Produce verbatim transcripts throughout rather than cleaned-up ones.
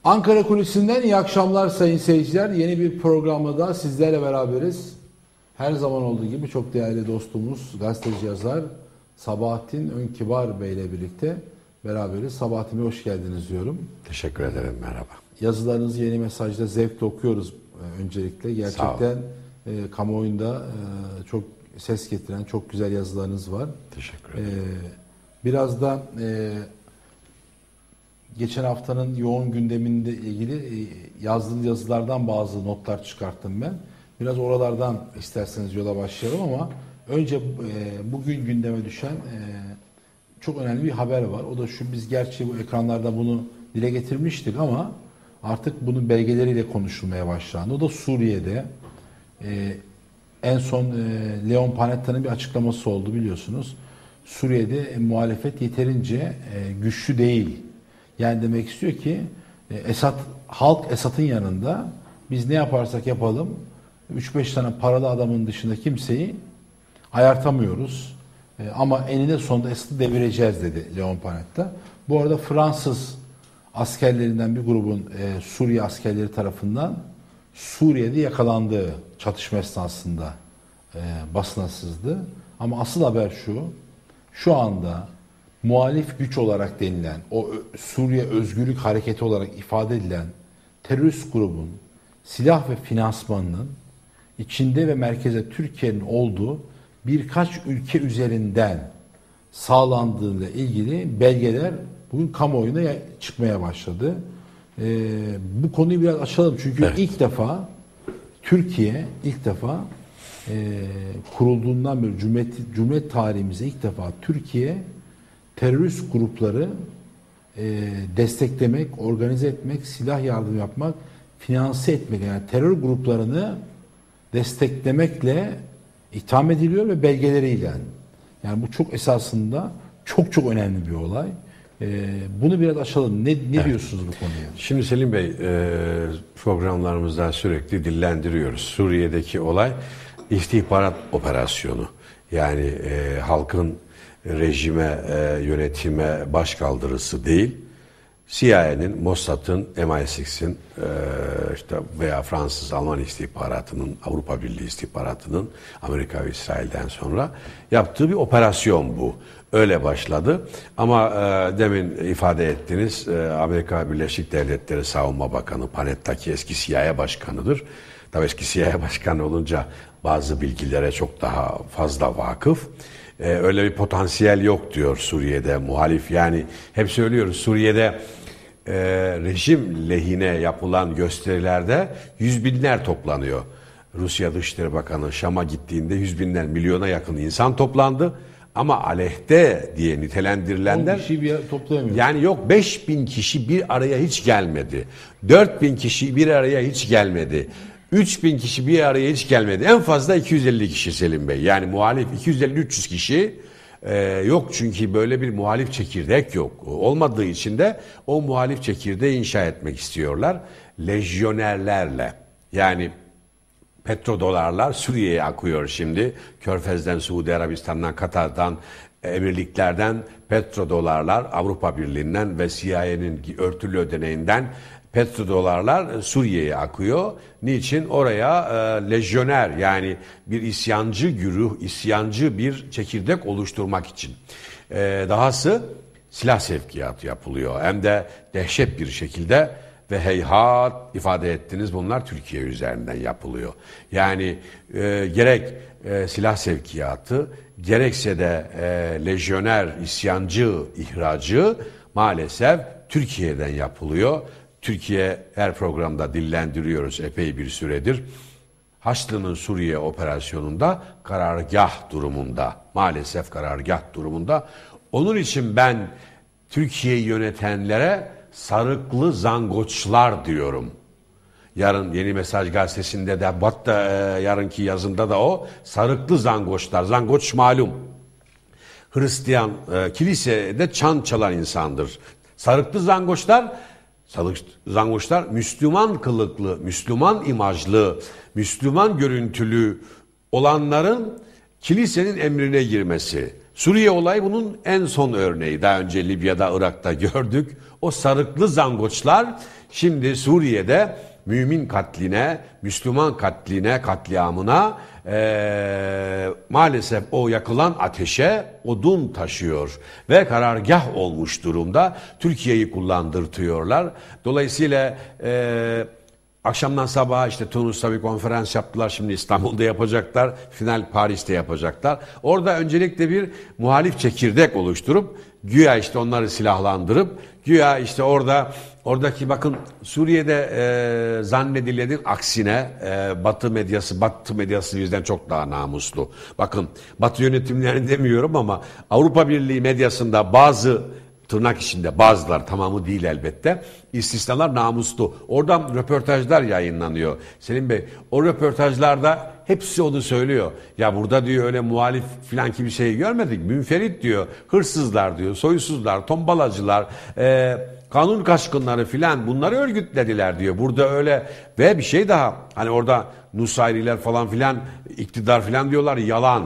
Ankara Kulisi'nden iyi akşamlar sayın seyirciler. Yeni bir programda da sizlerle beraberiz. Her zaman olduğu gibi çok değerli dostumuz, gazeteci yazar Sabahattin Önkibar Bey ile birlikte beraberiz. Sabahattin Bey hoş geldiniz diyorum. Teşekkür ederim, merhaba. Yazılarınızı Yeni Mesaj'da zevkle okuyoruz öncelikle. Gerçekten e, kamuoyunda e, çok ses getiren çok güzel yazılarınız var. Teşekkür ederim. E, biraz da e, geçen haftanın yoğun gündeminde ilgili yazdığınız yazılardan bazı notlar çıkarttım ben. Biraz oralardan isterseniz yola başlayalım ama önce e, bugün gündeme düşen e, çok önemli bir haber var. O da şu, biz gerçi bu ekranlarda bunu dile getirmiştik ama artık bunun belgeleriyle konuşulmaya başlandı. O da Suriye'de e, en son e, Leon Panetta'nın bir açıklaması oldu biliyorsunuz. Suriye'de e, muhalefet yeterince e, güçlü değil. Yani demek istiyor ki Esad, halk Esad'ın yanında, biz ne yaparsak yapalım üç beş tane paralı adamın dışında kimseyi ayartamıyoruz. E, ama eninde sonunda Esad'ı devireceğiz dedi Leon Panetta. Bu arada Fransız askerlerinden bir grubun e, Suriye askerleri tarafından Suriye'de yakalandığı çatışma esnasında e, basına sızdı. Ama asıl haber şu, şu anda muhalif güç olarak denilen, o Suriye Özgürlük Hareketi olarak ifade edilen terörist grubun silah ve finansmanının içinde ve merkezde Türkiye'nin olduğu birkaç ülke üzerinden sağlandığıyla ilgili belgeler bugün kamuoyuna çıkmaya başladı. Ee, bu konuyu biraz açalım çünkü evet. ilk defa Türkiye ilk defa e, kurulduğundan beri Cumhuriyet, Cumhuriyet tarihimizde ilk defa Türkiye terörist grupları e, desteklemek, organize etmek, silah yardım yapmak, finanse etmek, yani terör gruplarını desteklemekle itham ediliyor ve belgeleriyle. Yani bu çok esasında çok çok önemli bir olay. E, bunu biraz açalım. Ne, ne evet. diyorsunuz bu konuya? Şimdi Selim Bey, e, programlarımızda sürekli dillendiriyoruz. Suriye'deki olay istihbarat operasyonu. Yani e, halkın rejime, e, yönetime başkaldırısı değil, C I A'nin, Mossad'ın, M I altının e, işte veya Fransız, Alman istihbaratının, Avrupa Birliği istihbaratının Amerika ve İsrail'den sonra yaptığı bir operasyon bu. Öyle başladı. Ama e, demin ifade ettiniz, e, Amerika Birleşik Devletleri Savunma Bakanı Panetta ki eski C I A başkanıdır. Tabii eski C I A başkanı olunca bazı bilgilere çok daha fazla vakıf. Ee, öyle bir potansiyel yok diyor Suriye'de muhalif. Yani hep söylüyoruz, Suriye'de e, rejim lehine yapılan gösterilerde yüz binler toplanıyor. Rusya Dışişleri Bakanı Şam'a gittiğinde yüz binler, milyona yakın insan toplandı. Ama aleyhte diye nitelendirilenler... on kişi bir toplayamıyor. Yani yok, beş bin kişi bir araya hiç gelmedi. dört bin kişi bir araya hiç gelmedi. üç bin kişi bir araya hiç gelmedi. En fazla iki yüz elli kişi Selim Bey. Yani muhalif iki yüz elli üç yüz kişi e, yok çünkü böyle bir muhalif çekirdek yok. Olmadığı için de o muhalif çekirdeği inşa etmek istiyorlar. Lejyonerlerle. Yani petrodolarlar Suriye'ye akıyor şimdi. Körfez'den, Suudi Arabistan'dan, Katar'dan, emirliklerden petrodolarlar Avrupa Birliği'nden ve C I A'nin örtülü ödeneğinden petrodolarlar Suriye'ye akıyor. Niçin? Oraya e, lejyoner, yani bir isyancı güruh, isyancı bir çekirdek oluşturmak için. E, dahası silah sevkiyatı yapılıyor. Hem de dehşet bir şekilde ve heyhat ifade ettiniz, bunlar Türkiye üzerinden yapılıyor. Yani e, gerek e, silah sevkiyatı, gerekse de e, lejyoner, isyancı ihracı maalesef Türkiye'den yapılıyor. Türkiye her programda dillendiriyoruz epey bir süredir. Haçlı'nın Suriye operasyonunda karargah durumunda, maalesef karargah durumunda. Onun için ben Türkiye'yi yönetenlere sarıklı zangoçlar diyorum. Yarın Yeni Mesaj gazetesinde de, hatta e, yarınki yazımda da o sarıklı zangoçlar. Zangoç malum Hristiyan e, kilisede çan çalan insandır. Sarıklı zangoçlar Zangoçlar Müslüman kılıklı, Müslüman imajlı, Müslüman görüntülü olanların kilisenin emrine girmesi, Suriye olayı bunun en son örneği. Daha önce Libya'da, Irak'ta gördük. O sarıklı zangoçlar şimdi Suriye'de mümin katline, Müslüman katline, katliamına ee, maalesef o yakılan ateşe odun taşıyor ve karargah olmuş durumda. Türkiye'yi kullandırtıyorlar. Dolayısıyla e, akşamdan sabaha işte Tunus'ta bir konferans yaptılar. Şimdi İstanbul'da yapacaklar. Final Paris'te yapacaklar. Orada öncelikle bir muhalif çekirdek oluşturup güya işte onları silahlandırıp güya işte orada oradaki bakın Suriye'de e, zannedilenin aksine e, Batı medyası Batı medyası bizden çok daha namuslu. Bakın Batı yönetimlerini demiyorum ama Avrupa Birliği medyasında bazı tırnak içinde bazılar, tamamı değil elbette, istisnalar namuslu. Oradan röportajlar yayınlanıyor. Selim Bey, o röportajlarda hepsi onu söylüyor. Ya burada diyor öyle muhalif filan gibi şey görmedik. Münferit diyor, hırsızlar diyor, soysuzlar, tombalacılar, e, kanun kaçkınları filan bunları örgütlediler diyor. Burada öyle ve bir şey daha. Hani orada Nusayriler falan filan iktidar filan diyorlar, yalan.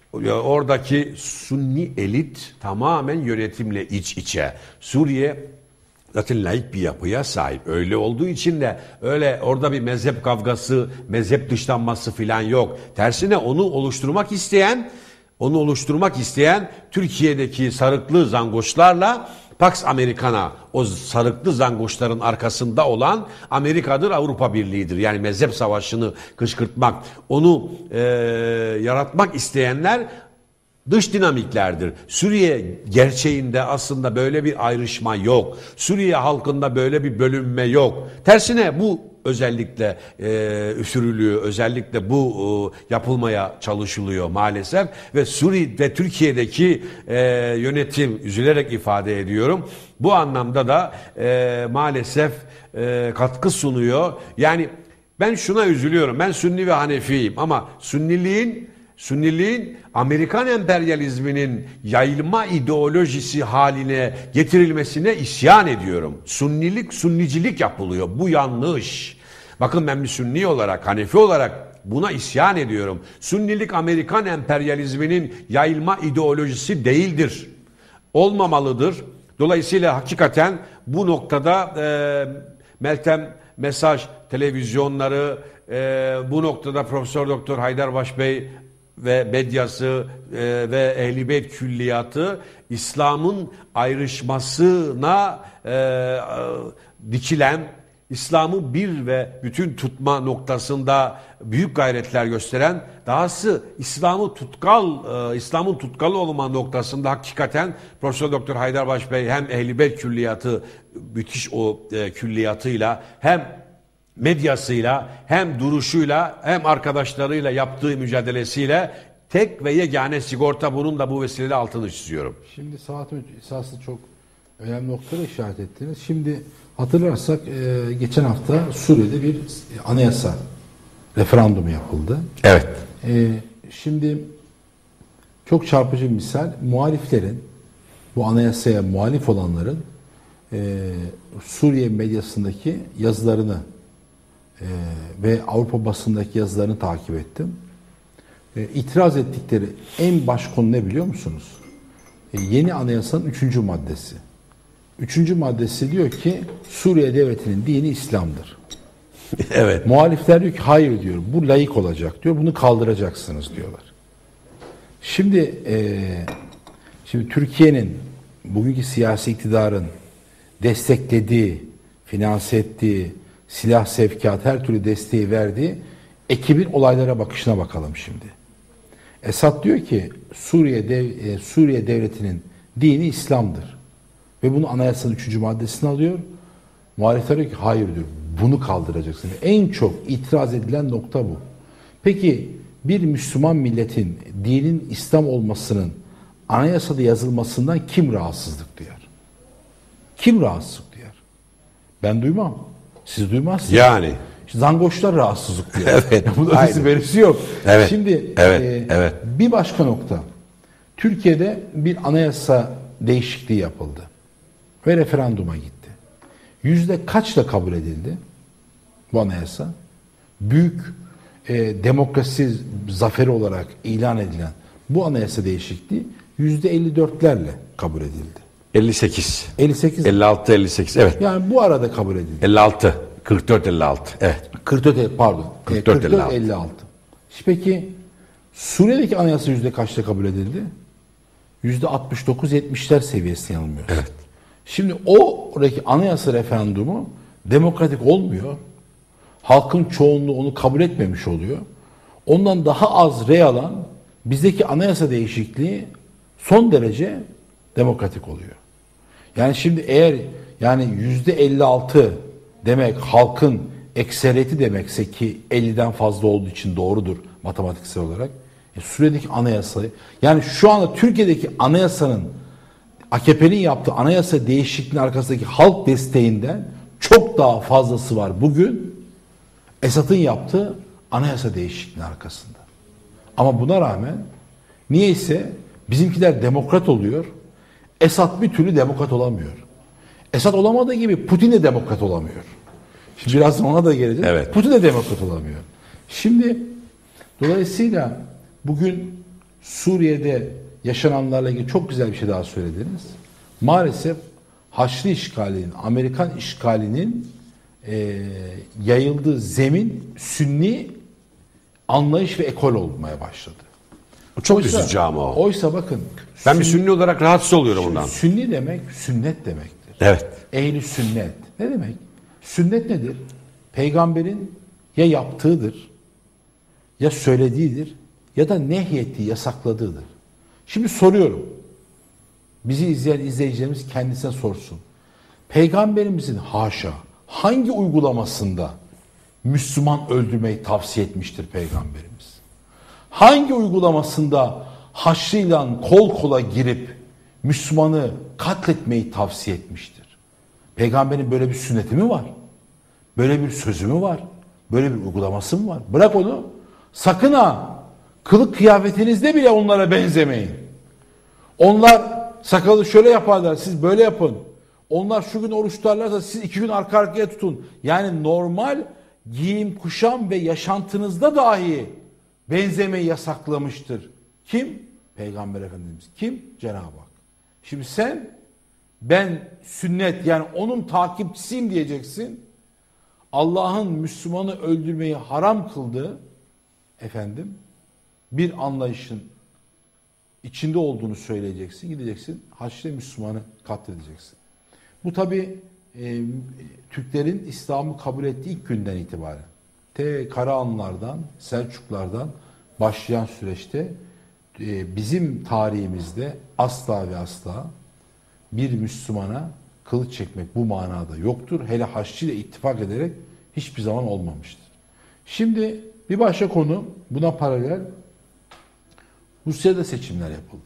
Oradaki Sunni elit tamamen yönetimle iç içe. Suriye zaten laik bir yapıya sahip. Öyle olduğu için de öyle orada bir mezhep kavgası, mezhep dışlanması filan yok. Tersine onu oluşturmak isteyen, onu oluşturmak isteyen Türkiye'deki sarıklı zangoçlarla Pax Americana, o sarıklı zangoçların arkasında olan Amerika'dır, Avrupa Birliği'dir. Yani mezhep savaşını kışkırtmak, onu e, yaratmak isteyenler dış dinamiklerdir. Suriye gerçeğinde aslında böyle bir ayrışma yok. Suriye halkında böyle bir bölünme yok. Tersine bu özellikle e, üfürülüyor, özellikle bu e, yapılmaya çalışılıyor maalesef ve Suriye ve Türkiye'deki e, yönetim, üzülerek ifade ediyorum, bu anlamda da e, maalesef e, katkı sunuyor. Yani ben şuna üzülüyorum, ben Sünni ve Hanefiyim ama Sünniliğin Sünniliğin Amerikan emperyalizminin yayılma ideolojisi haline getirilmesine isyan ediyorum. Sünnilik, Sünnicilik yapılıyor. Bu yanlış. Bakın ben bir Sünni olarak, Hanefi olarak buna isyan ediyorum. Sünnilik Amerikan emperyalizminin yayılma ideolojisi değildir. Olmamalıdır. Dolayısıyla hakikaten bu noktada e, Meltem Mesaj televizyonları, e, bu noktada Profesör Doktor Haydarbaş Bey ve medyası e, ve Ehl-i Beyt külliyatı İslam'ın ayrışmasına e, e, dikilen, İslam'ı bir ve bütün tutma noktasında büyük gayretler gösteren, dahası İslam'ı tutkal, e, İslam'ın tutkal olma noktasında hakikaten Profesör Doktor Haydarbaş Bey hem Ehl-i Beyt külliyatı müthiş o e, külliyatıyla hem medyasıyla hem duruşuyla hem arkadaşlarıyla yaptığı mücadelesiyle tek ve yegane sigorta, bunun da bu vesileyle altını çiziyorum. Şimdi saat esasında çok önemli noktalara işaret ettiniz. Şimdi hatırlarsak e, geçen hafta Suriye'de bir anayasa referandumu yapıldı. Evet. E, şimdi çok çarpıcı bir misal, muhaliflerin, bu anayasaya muhalif olanların e, Suriye medyasındaki yazılarını Ee, ve Avrupa basındaki yazılarını takip ettim. Ee, itiraz ettikleri en baş konu ne biliyor musunuz? Ee, yeni anayasanın üçüncü maddesi. Üçüncü maddesi diyor ki Suriye devletinin dini İslam'dır. Evet. Muhalifler diyor ki hayır diyor, bu laik olacak diyor, bunu kaldıracaksınız diyorlar. Şimdi e, şimdi Türkiye'nin bugünkü siyasi iktidarın desteklediği, finanse ettiği, silah sevkiyat, her türlü desteği verdiği ekibin olaylara bakışına bakalım şimdi. Esad diyor ki Suriye dev, e, Suriye devletinin dini İslam'dır. Ve bunu anayasanın üçüncü maddesine alıyor. Muhalifler diyor ki hayır diyor, bunu kaldıracaksın. En çok itiraz edilen nokta bu. Peki bir Müslüman milletin dinin İslam olmasının anayasada yazılmasından kim rahatsızlık duyar? Kim rahatsızlık duyar? Ben duymam. Siz duymazsınız. Yani. Zangoçlar rahatsızlık duyuyor. Evet. Bunun ötesi berisi yok. Evet. Şimdi evet. E, evet. bir başka nokta. Türkiye'de bir anayasa değişikliği yapıldı. Ve referanduma gitti. Yüzde kaçla kabul edildi bu anayasa? Büyük e, demokrasi zaferi olarak ilan edilen bu anayasa değişikliği yüzde elli dörtlerle kabul edildi. elli sekiz. elli sekiz. elli altı elli sekiz evet. Yani bu arada kabul edildi. elli altı. kırk dört elli altı. Evet. kırk dört pardon. kırk dört elli altı. Peki Suriye'deki anayasa yüzde kaçta kabul edildi? yüzde altmış dokuz yetmişler seviyesinde yanılmıyor. Evet. Şimdi oradaki anayasa referandumu demokratik olmuyor. Halkın çoğunluğu onu kabul etmemiş oluyor. Ondan daha az rey alan bizdeki anayasa değişikliği son derece demokratik oluyor. Yani şimdi eğer yani yüzde elli altı demek halkın ekseriyeti demekse ki elliden fazla olduğu için doğrudur matematiksel olarak. E, Suriye'deki anayasayı yani şu anda Türkiye'deki anayasanın A K P'nin yaptığı anayasa değişikliğinin arkasındaki halk desteğinden çok daha fazlası var bugün Esad'ın yaptığı anayasa değişikliğinin arkasında. Ama buna rağmen niyeyse bizimkiler demokrat oluyor. Esad bir türlü demokrat olamıyor. Esad olamadığı gibi Putin de demokrat olamıyor. Şimdi birazdan ona da geleceğiz. Evet. Putin de demokrat olamıyor. Şimdi dolayısıyla bugün Suriye'de yaşananlarla ilgili çok güzel bir şey daha söylediniz. Maalesef Haçlı işgalinin, Amerikan işgalinin e, yayıldığı zemin Sünni anlayış ve ekol olmaya başladı. Çok Oysa, üzücü ama o. Oysa bakın. Ben bir Sünni olarak rahatsız oluyorum ondan. Sünni demek sünnet demektir. Evet. Ehli sünnet. Ne demek? Sünnet nedir? Peygamberin ya yaptığıdır, ya söylediğidir, ya da nehyettiği, yasakladığıdır. Şimdi soruyorum. Bizi izleyen izleyicilerimiz kendisine sorsun. Peygamberimizin haşa hangi uygulamasında Müslüman öldürmeyi tavsiye etmiştir Peygamberimiz? Hangi uygulamasında Haçlı'yla kol kola girip Müslümanı katletmeyi tavsiye etmiştir? Peygamberin böyle bir sünneti mi var? Böyle bir sözü mü var? Böyle bir uygulaması mı var? Bırak onu. Sakın ha kılık kıyafetinizde bile onlara benzemeyin. Onlar sakalı şöyle yaparlar, siz böyle yapın. Onlar şu gün oruç tutarlarsa siz iki gün arka arkaya tutun. Yani normal giyim, kuşam ve yaşantınızda dahi benzemeyi yasaklamıştır. Kim? Peygamber Efendimiz. Kim? Cenab-ı Hak. Şimdi sen ben sünnet yani onun takipçisiyim diyeceksin. Allah'ın Müslümanı öldürmeyi haram kıldığı efendim bir anlayışın içinde olduğunu söyleyeceksin. Gideceksin Haçlı Müslümanı katledeceksin. Bu tabi e, Türklerin İslam'ı kabul ettiği ilk günden itibaren te Karahanlılardan, Selçuklardan başlayan süreçte e, bizim tarihimizde asla ve asla bir Müslümana kılıç çekmek bu manada yoktur. Hele Haçlı ile ittifak ederek hiçbir zaman olmamıştır. Şimdi bir başka konu buna paralel Rusya'da seçimler yapıldı.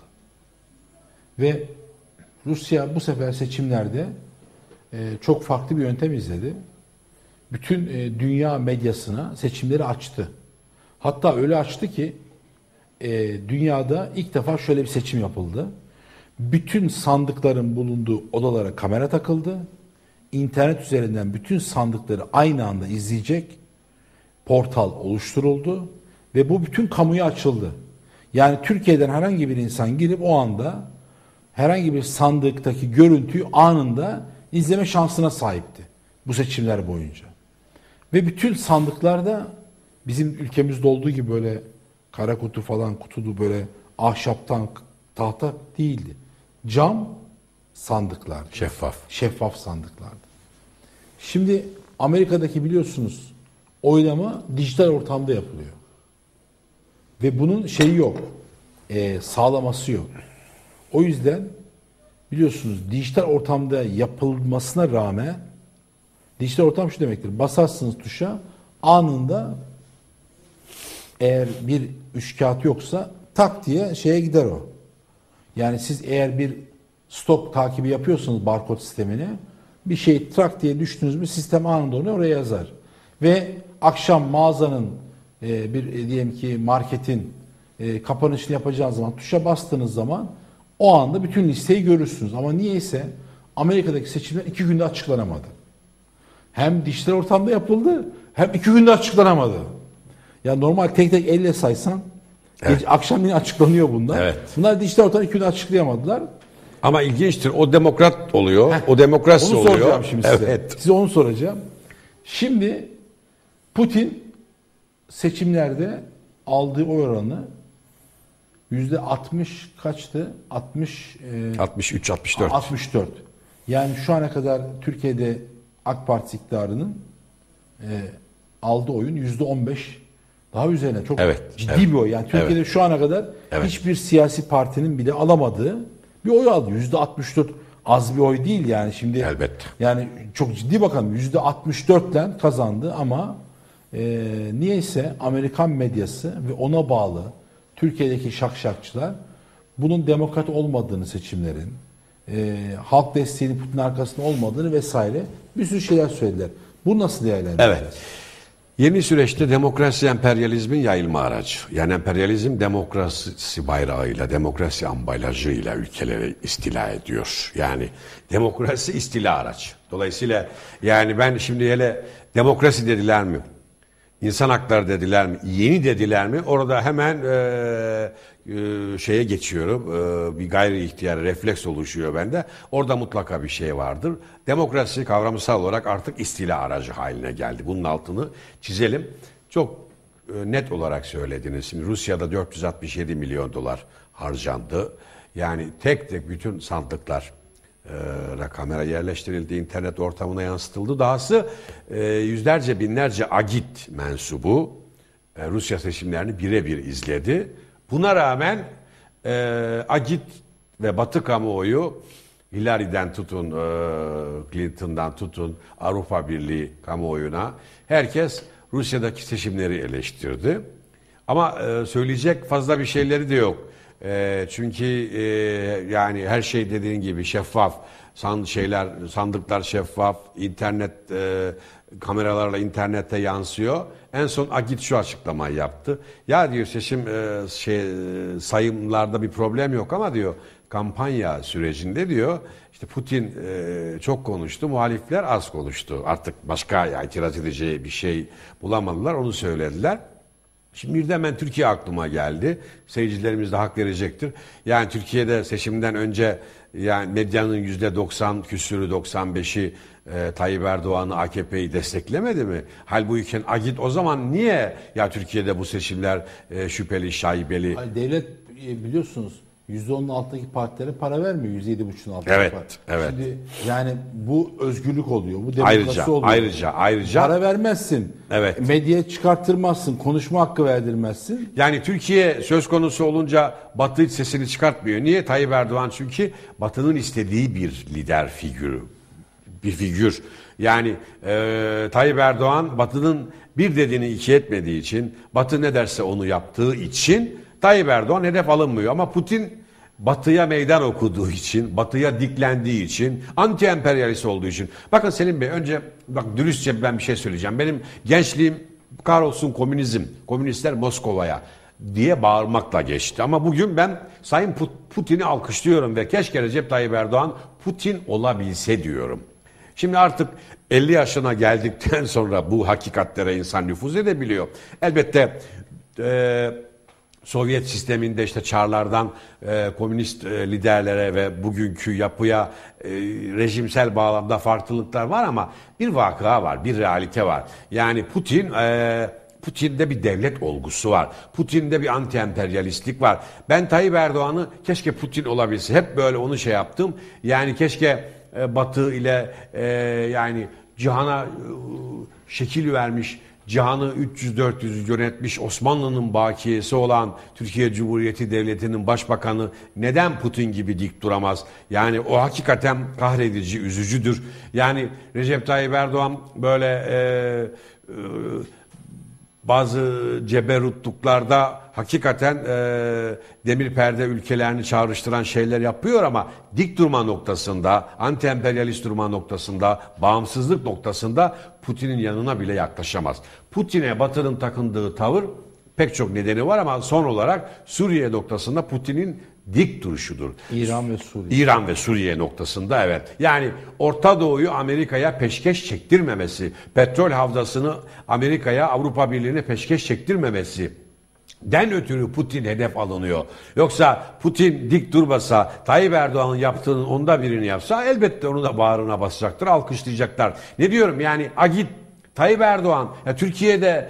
Ve Rusya bu sefer seçimlerde e, çok farklı bir yöntem izledi. Bütün e, dünya medyasına seçimleri açtı. Hatta öyle açtı ki e, dünyada ilk defa şöyle bir seçim yapıldı. Bütün sandıkların bulunduğu odalara kamera takıldı. İnternet üzerinden bütün sandıkları aynı anda izleyecek portal oluşturuldu ve bu bütün kamuya açıldı. Yani Türkiye'den herhangi bir insan girip o anda herhangi bir sandıktaki görüntüyü anında izleme şansına sahipti bu seçimler boyunca. Ve bütün sandıklarda bizim ülkemizde olduğu gibi böyle kara kutu falan kutudu böyle ahşaptan tahta değildi. Cam sandıklardı. Şeffaf. Şeffaf sandıklardı. Şimdi Amerika'daki biliyorsunuz oylama dijital ortamda yapılıyor. Ve bunun şeyi yok. E, sağlaması yok. O yüzden biliyorsunuz dijital ortamda yapılmasına rağmen dijital ortam şu demektir. Basarsınız tuşa anında eğer bir üçkağıt yoksa tak diye şeye gider o. Yani siz eğer bir stok takibi yapıyorsanız barkod sistemini bir şey trak diye düştünüz mü sistem anında onu oraya yazar. Ve akşam mağazanın e, bir e, diyelim ki marketin e, kapanışını yapacağınız zaman tuşa bastığınız zaman o anda bütün listeyi görürsünüz. Ama niyeyse Amerika'daki seçimler iki günde açıklanamadı. Hem dijital ortamda yapıldı hem iki günde açıklanamadı. Ya normal tek tek elle saysan Evet. Gece, akşam yine açıklanıyor bunlar. Evet. Bunlar dijital ortamda iki gün açıklayamadılar. Ama ilginçtir. O demokrat oluyor. Heh, o demokrasi onu oluyor. Onu soracağım şimdi size. Evet. Size onu soracağım. Şimdi Putin seçimlerde aldığı oy oranı yüzde altmış kaçtı? altmış altmış üç altmış dört. altmış dört. Yani şu ana kadar Türkiye'de AK Parti iktidarının e, aldığı oyun yüzde on beş daha üzerine. Çok evet, ciddi evet, bir oy. Yani Türkiye'de evet, şu ana kadar evet. hiçbir siyasi partinin bile alamadığı bir oy aldı. yüzde altmış dört az bir oy değil yani. Şimdi elbette. Yani çok ciddi bakalım. yüzde altmış dörtle kazandı ama e, niyeyse Amerikan medyası ve ona bağlı Türkiye'deki şakşakçılar bunun demokrat olmadığını, seçimlerin e, halk desteğinin Putin arkasında olmadığını vesaire bir sürü şeyler söylediler. Bu nasıl değerlendireceğiz? Evet. Yeni süreçte demokrasi emperyalizmin yayılma aracı. Yani emperyalizm demokrasi bayrağıyla, demokrasi ambalajıyla ülkeleri istila ediyor. Yani demokrasi istila aracı. Dolayısıyla yani ben şimdi hele demokrasi dediler mi? İnsan hakları dediler mi? Yeni dediler mi? Orada hemen e, e, şeye geçiyorum. E, bir gayri ihtiyar refleks oluşuyor bende. Orada mutlaka bir şey vardır. Demokrasi kavramsal olarak artık istila aracı haline geldi. Bunun altını çizelim. Çok e, net olarak söylediniz. Şimdi Rusya'da dört yüz altmış yedi milyon dolar harcandı. Yani tek tek bütün sandıklar e, kamera yerleştirildi, internet ortamına yansıtıldı. Dahası e, yüzlerce binlerce agit mensubu e, Rusya seçimlerini birebir izledi. Buna rağmen e, agit ve Batı kamuoyu Hillary'den tutun, e, Clinton'dan tutun, Avrupa Birliği kamuoyuna herkes Rusya'daki seçimleri eleştirdi. Ama e, söyleyecek fazla bir şeyleri de yok. E, çünkü e, yani her şey dediğin gibi şeffaf, sand şeyler, sandıklar şeffaf, internet e, kameralarla internette yansıyor. En son Agit şu açıklamayı yaptı. Ya diyor seçim e, şey sayımlarda bir problem yok ama diyor kampanya sürecinde diyor işte Putin e, çok konuştu, muhalifler az konuştu. Artık başka ya, itiraz edeceği bir şey bulamadılar, onu söylediler. Şimdi birden ben Türkiye aklıma geldi. Seyircilerimiz de hak verecektir. Yani Türkiye'de seçimden önce yani medyanın yüzde doksan küsürü doksan beşi e, Tayyip Erdoğan'ı A K P'yi desteklemedi mi? Halbuki Agit o zaman niye ya Türkiye'de bu seçimler e, şüpheli, şaibeli? Hayır, devlet e, biliyorsunuz yüzde onun altındaki partilere para vermiyor. yüzde yedi buçuğun altındaki evet, parti. Evet. Şimdi yani bu özgürlük oluyor. Bu demokrasi ayrıca, oluyor. Ayrıca, ayrıca. Para vermezsin. Evet. Medyaya çıkarttırmazsın. Konuşma hakkı verdirmezsin. Yani Türkiye söz konusu olunca Batı hiç sesini çıkartmıyor. Niye? Tayyip Erdoğan çünkü Batı'nın istediği bir lider figürü. Bir figür. Yani e, Tayyip Erdoğan Batı'nın bir dediğini iki etmediği için, Batı ne derse onu yaptığı için Tayyip Erdoğan hedef alınmıyor. Ama Putin Batı'ya meydan okuduğu için, Batı'ya diklendiği için, anti-emperyalist olduğu için. Bakın Selim Bey, önce bak dürüstçe ben bir şey söyleyeceğim. Benim gençliğim kahrolsun komünizm, komünistler Moskova'ya diye bağırmakla geçti. Ama bugün ben Sayın Putin'i alkışlıyorum ve keşke Recep Tayyip Erdoğan Putin olabilse diyorum. Şimdi artık elli yaşına geldikten sonra bu hakikatlere insan nüfuz edebiliyor. Elbette e, Sovyet sisteminde işte Çarlardan e, komünist e, liderlere ve bugünkü yapıya e, rejimsel bağlamda farklılıklar var ama bir vakıa var, bir realite var. Yani Putin... E, Putin'de bir devlet olgusu var. Putin'de bir anti-emperyalistlik var. Ben Tayyip Erdoğan'ı keşke Putin olabilse. Hep böyle onu şey yaptım. Yani keşke e, Batı ile e, yani cihana e, şekil vermiş, cihanı üç yüz dört yüz yönetmiş Osmanlı'nın bakiyesi olan Türkiye Cumhuriyeti Devleti'nin başbakanı neden Putin gibi dik duramaz? Yani o hakikaten kahredici, üzücüdür. Yani Recep Tayyip Erdoğan böyle e, e, bazı ceberutluklarda hakikaten e, demir perde ülkelerini çağrıştıran şeyler yapıyor ama dik durma noktasında, anti-emperyalist durma noktasında, bağımsızlık noktasında Putin'in yanına bile yaklaşamaz. Putin'e Batı'nın takındığı tavır pek çok nedeni var ama son olarak Suriye noktasında Putin'in dik duruşudur. İran ve Suriye. İran ve Suriye noktasında evet. Yani Orta Doğu'yu Amerika'ya peşkeş çektirmemesi, petrol havzasını Amerika'ya, Avrupa Birliği'ne peşkeş çektirmemesi, den ötürü Putin hedef alınıyor. Yoksa Putin dik durmasa, Tayyip Erdoğan'ın yaptığının onda birini yapsa elbette onu da bağrına basacaktır, alkışlayacaklar. Ne diyorum yani Agit, Tayyip Erdoğan, ya Türkiye'de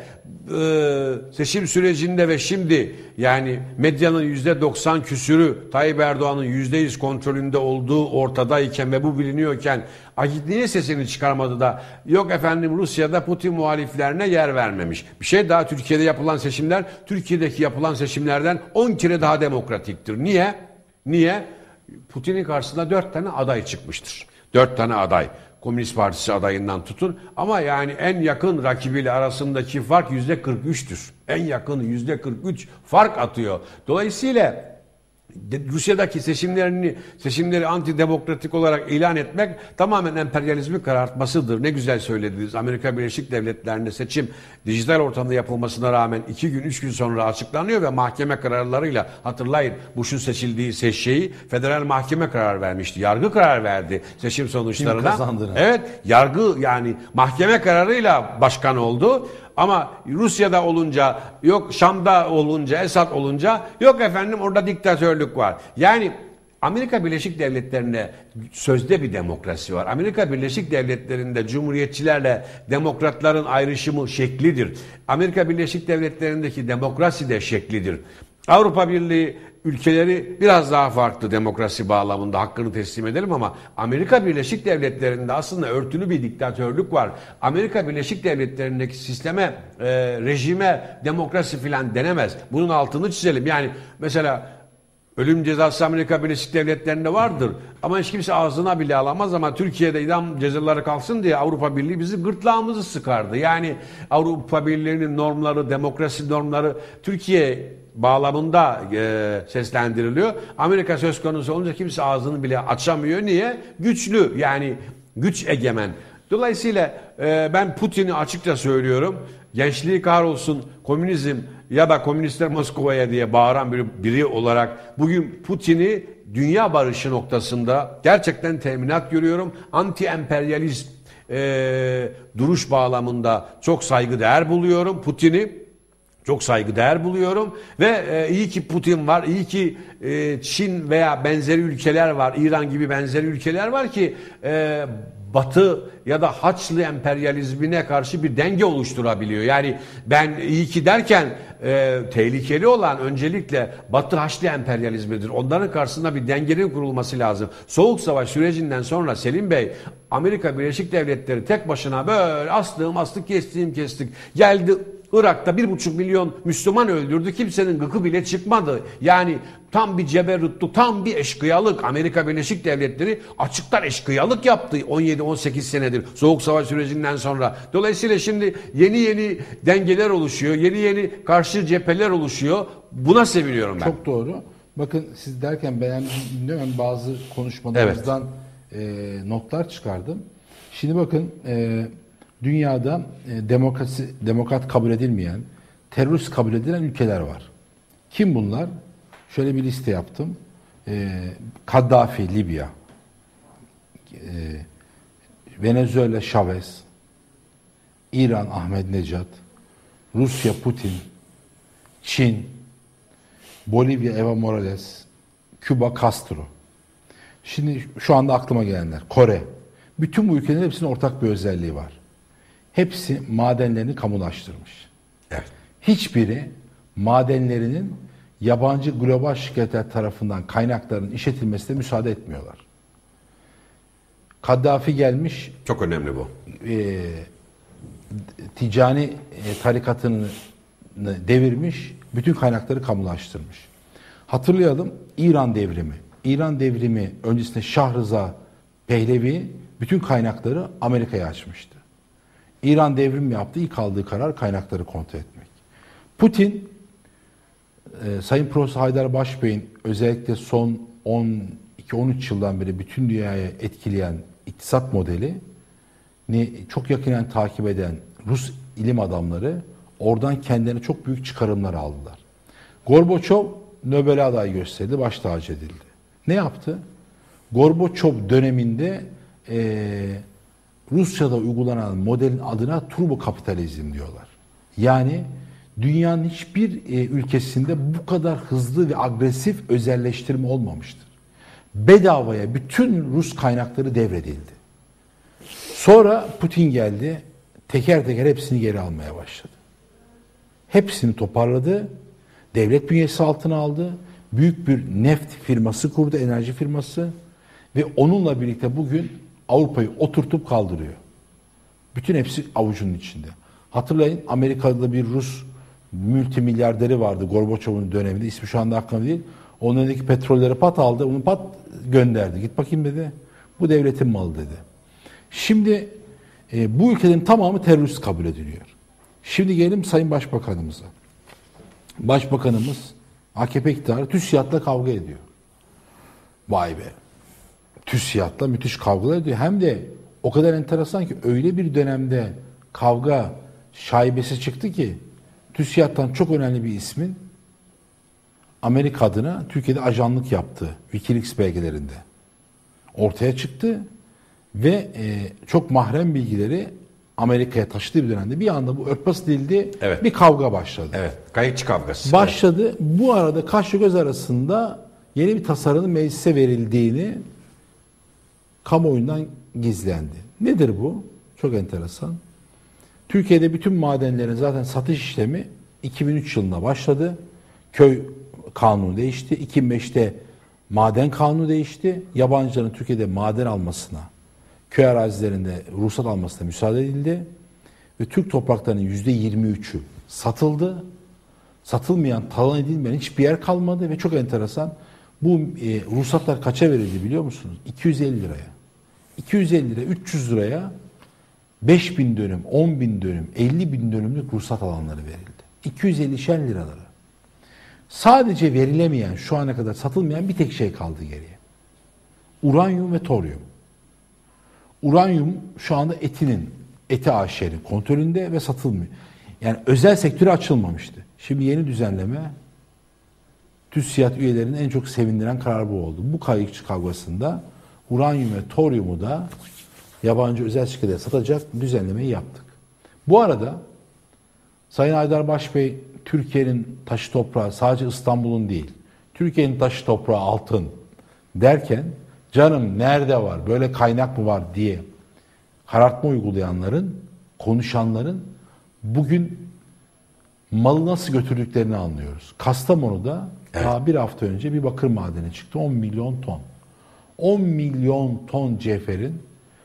e, seçim sürecinde ve şimdi yani medyanın yüzde doksan küsürü Tayyip Erdoğan'ın yüzde yüz kontrolünde olduğu ortadayken ve bu biliniyorken Agit niye sesini çıkarmadı da yok efendim Rusya'da Putin muhaliflerine yer vermemiş. Bir şey daha, Türkiye'de yapılan seçimler Türkiye'deki yapılan seçimlerden on kere daha demokratiktir. Niye? Niye? Putin'in karşısında dört tane aday çıkmıştır. Dört tane aday. Komünist Partisi adayından tutun ama yani en yakın rakibiyle arasındaki fark yüzde kırk üçtür. En yakın yüzde kırk üç fark atıyor. Dolayısıyla Rusya'daki seçimlerini seçimleri antidemokratik olarak ilan etmek tamamen emperyalizmi karartmasıdır. Ne güzel söylediniz. Amerika Birleşik Devletleri'nde seçim dijital ortamda yapılmasına rağmen iki gün, üç gün sonra açıklanıyor ve mahkeme kararlarıyla, hatırlayın Bush'un seçildiği şeyi federal mahkeme karar vermişti. Yargı karar verdi seçim sonuçlarına. Evet, yargı yani mahkeme kararıyla başkan oldu. Ama Rusya'da olunca, yok Şam'da olunca, Esad olunca, yok efendim orada diktatörlük var. Yani Amerika Birleşik Devletleri'nde sözde bir demokrasi var. Amerika Birleşik Devletleri'nde cumhuriyetçilerle demokratların ayrışımı şeklidir. Amerika Birleşik Devletleri'ndeki demokrasi de şeklidir. Avrupa Birliği ülkeleri biraz daha farklı demokrasi bağlamında, hakkını teslim edelim, ama Amerika Birleşik Devletleri'nde aslında örtülü bir diktatörlük var. Amerika Birleşik Devletleri'ndeki sisteme, e, rejime demokrasi filan denemez. Bunun altını çizelim. Yani mesela ölüm cezası Amerika Birleşik Devletleri'nde vardır ama hiç kimse ağzına bile alamaz, ama Türkiye'de idam cezaları kalksın diye Avrupa Birliği bizi gırtlağımızı sıkardı. Yani Avrupa Birliği'nin normları, demokrasi normları Türkiye bağlamında e, seslendiriliyor. Amerika söz konusu olunca kimse ağzını bile açamıyor. Niye? Güçlü, yani güç egemen. Dolayısıyla e, ben Putin'i açıkça söylüyorum. Gençliği kahrolsun, komünizm ya da komünistler Moskova'ya diye bağıran biri, biri olarak bugün Putin'i dünya barışı noktasında gerçekten teminat görüyorum. Anti-emperyalist e, duruş bağlamında çok saygıdeğer buluyorum Putin'i. Çok saygıdeğer buluyorum ve e, iyi ki Putin var, iyi ki e, Çin veya benzeri ülkeler var, İran gibi benzeri ülkeler var ki e, Batı ya da Haçlı emperyalizmine karşı bir denge oluşturabiliyor. Yani ben iyi ki derken e, tehlikeli olan öncelikle Batı Haçlı emperyalizmidir. Onların karşısında bir dengenin kurulması lazım. Soğuk Savaş sürecinden sonra Selim Bey, Amerika Birleşik Devletleri tek başına böyle astığım astık, kestiğim kestik geldi. Irak'ta bir buçuk milyon Müslüman öldürdü. Kimsenin gıkı bile çıkmadı. Yani tam bir ceberrutluk, tam bir eşkıyalık. Amerika Birleşik Devletleri açıktan eşkıyalık yaptı on yedi on sekiz senedir Soğuk Savaş sürecinden sonra. Dolayısıyla şimdi yeni yeni dengeler oluşuyor. Yeni yeni karşı cepheler oluşuyor. Buna seviniyorum ben. Çok doğru. Bakın siz derken ben, ben bazı konuşmalarınızdan evet. e, notlar çıkardım. Şimdi bakın e, dünyada e, demokrasi, demokrat kabul edilmeyen, terörist kabul edilen ülkeler var. Kim bunlar? Şöyle bir liste yaptım. E, Kaddafi, Libya, e, Venezuela, Chavez, İran, Ahmadinejad, Rusya, Putin, Çin, Bolivya, Evo Morales, Küba, Castro. Şimdi şu anda aklıma gelenler. Kore. Bütün bu ülkelerin hepsinin ortak bir özelliği var. Hepsi madenlerini kamulaştırmış. Evet. Hiçbiri madenlerinin yabancı global şirketler tarafından kaynaklarının işletilmesine müsaade etmiyorlar. Kaddafi gelmiş. Çok önemli bu. E, ticani e, tarikatını devirmiş, bütün kaynakları kamulaştırmış. Hatırlayalım, İran devrimi. İran devrimi öncesinde Şah Rıza Pehlevi bütün kaynakları Amerika'ya açmıştı. İran devrim yaptı, ilk aldığı karar kaynakları kontrol etmek. Putin, e, Sayın Profesör Haydar Başbey'in özellikle son on iki on üç yıldan beri bütün dünyayı etkileyen iktisat modelini çok yakinen takip eden Rus ilim adamları oradan kendilerine çok büyük çıkarımlar aldılar. Gorbaçov Nobel adayı gösterildi, baş tacı edildi. Ne yaptı? Gorbaçov döneminde e, Rusya'da uygulanan modelin adına turbo kapitalizm diyorlar. Yani dünyanın hiçbir e, ülkesinde bu kadar hızlı ve agresif özelleştirme olmamıştır. Bedavaya bütün Rus kaynakları devredildi. Sonra Putin geldi, teker teker hepsini geri almaya başladı. Hepsini toparladı, devlet bünyesi altına aldı, büyük bir neft firması kurdu, enerji firması ve onunla birlikte bugün Avrupa'yı oturtup kaldırıyor. Bütün hepsi avucunun içinde. Hatırlayın, Amerika'da bir Rus multimilyarderi vardı Gorbaçov'un döneminde, ismi şu anda aklımda değil. Onun önündeki petrolleri pat aldı, onu pat gönderdi. Git bakayım dedi, bu devletin malı dedi. Şimdi e, bu ülkelerin tamamı terörist kabul ediliyor. Şimdi gelelim Sayın Başbakanımıza. Başbakanımız A K P iktidarı TÜSİAD'la kavga ediyor. Vay be. TÜSİAD'la müthiş kavgalar ediyor. Hem de o kadar enteresan ki öyle bir dönemde kavga şaibesi çıktı ki TÜSİAD'dan çok önemli bir ismin Amerika adına Türkiye'de ajanlık yaptığı WikiLeaks belgelerinde ortaya çıktı ve e, çok mahrem bilgileri Amerika'ya taşıdığı bir dönemde bir anda bu örtbas edildi, evet. Bir kavga başladı. Evet, kayıkçı kavgası. Başladı. Evet. Bu arada kaş göz arasında yeni bir tasarının meclise verildiğini kamuoyundan gizlendi. Nedir bu? Çok enteresan. Türkiye'de bütün madenlerin zaten satış işlemi iki bin üç yılında başladı. Köy kanunu değişti. iki bin beşte maden kanunu değişti. Yabancıların Türkiye'de maden almasına, köy arazilerinde ruhsat almasına müsaade edildi. Ve Türk topraklarının yüzde yirmi üçü satıldı. Satılmayan, talan edilmeyen hiçbir yer kalmadı ve çok enteresan. Bu e, ruhsatlar kaça verildi biliyor musunuz? iki yüz elli liraya. iki yüz elli lira, üç yüz liraya beş bin dönüm, on bin dönüm, elli bin dönümlük ruhsat alanları verildi. iki yüz ellişer liralara. Sadece verilemeyen, şu ana kadar satılmayan bir tek şey kaldı geriye. Uranyum ve toryum. Uranyum şu anda Eti'nin, Eti A Ş'nin kontrolünde ve satılmıyor. Yani özel sektöre açılmamıştı. Şimdi yeni düzenleme TÜSİAD üyelerinin en çok sevindiren kararı bu oldu. Bu kayıkçı kavgasında uranyum ve toryumu da yabancı özel şirketlere satacak düzenlemeyi yaptık. Bu arada Sayın Haydar Başbey Türkiye'nin taşı toprağı sadece İstanbul'un değil, Türkiye'nin taşı toprağı altın derken canım nerede var, böyle kaynak mı var diye karartma uygulayanların, konuşanların bugün malı nasıl götürdüklerini anlıyoruz. Kastamonu'da evet. Daha bir hafta önce bir bakır madeni çıktı. on milyon ton. on milyon ton cevherin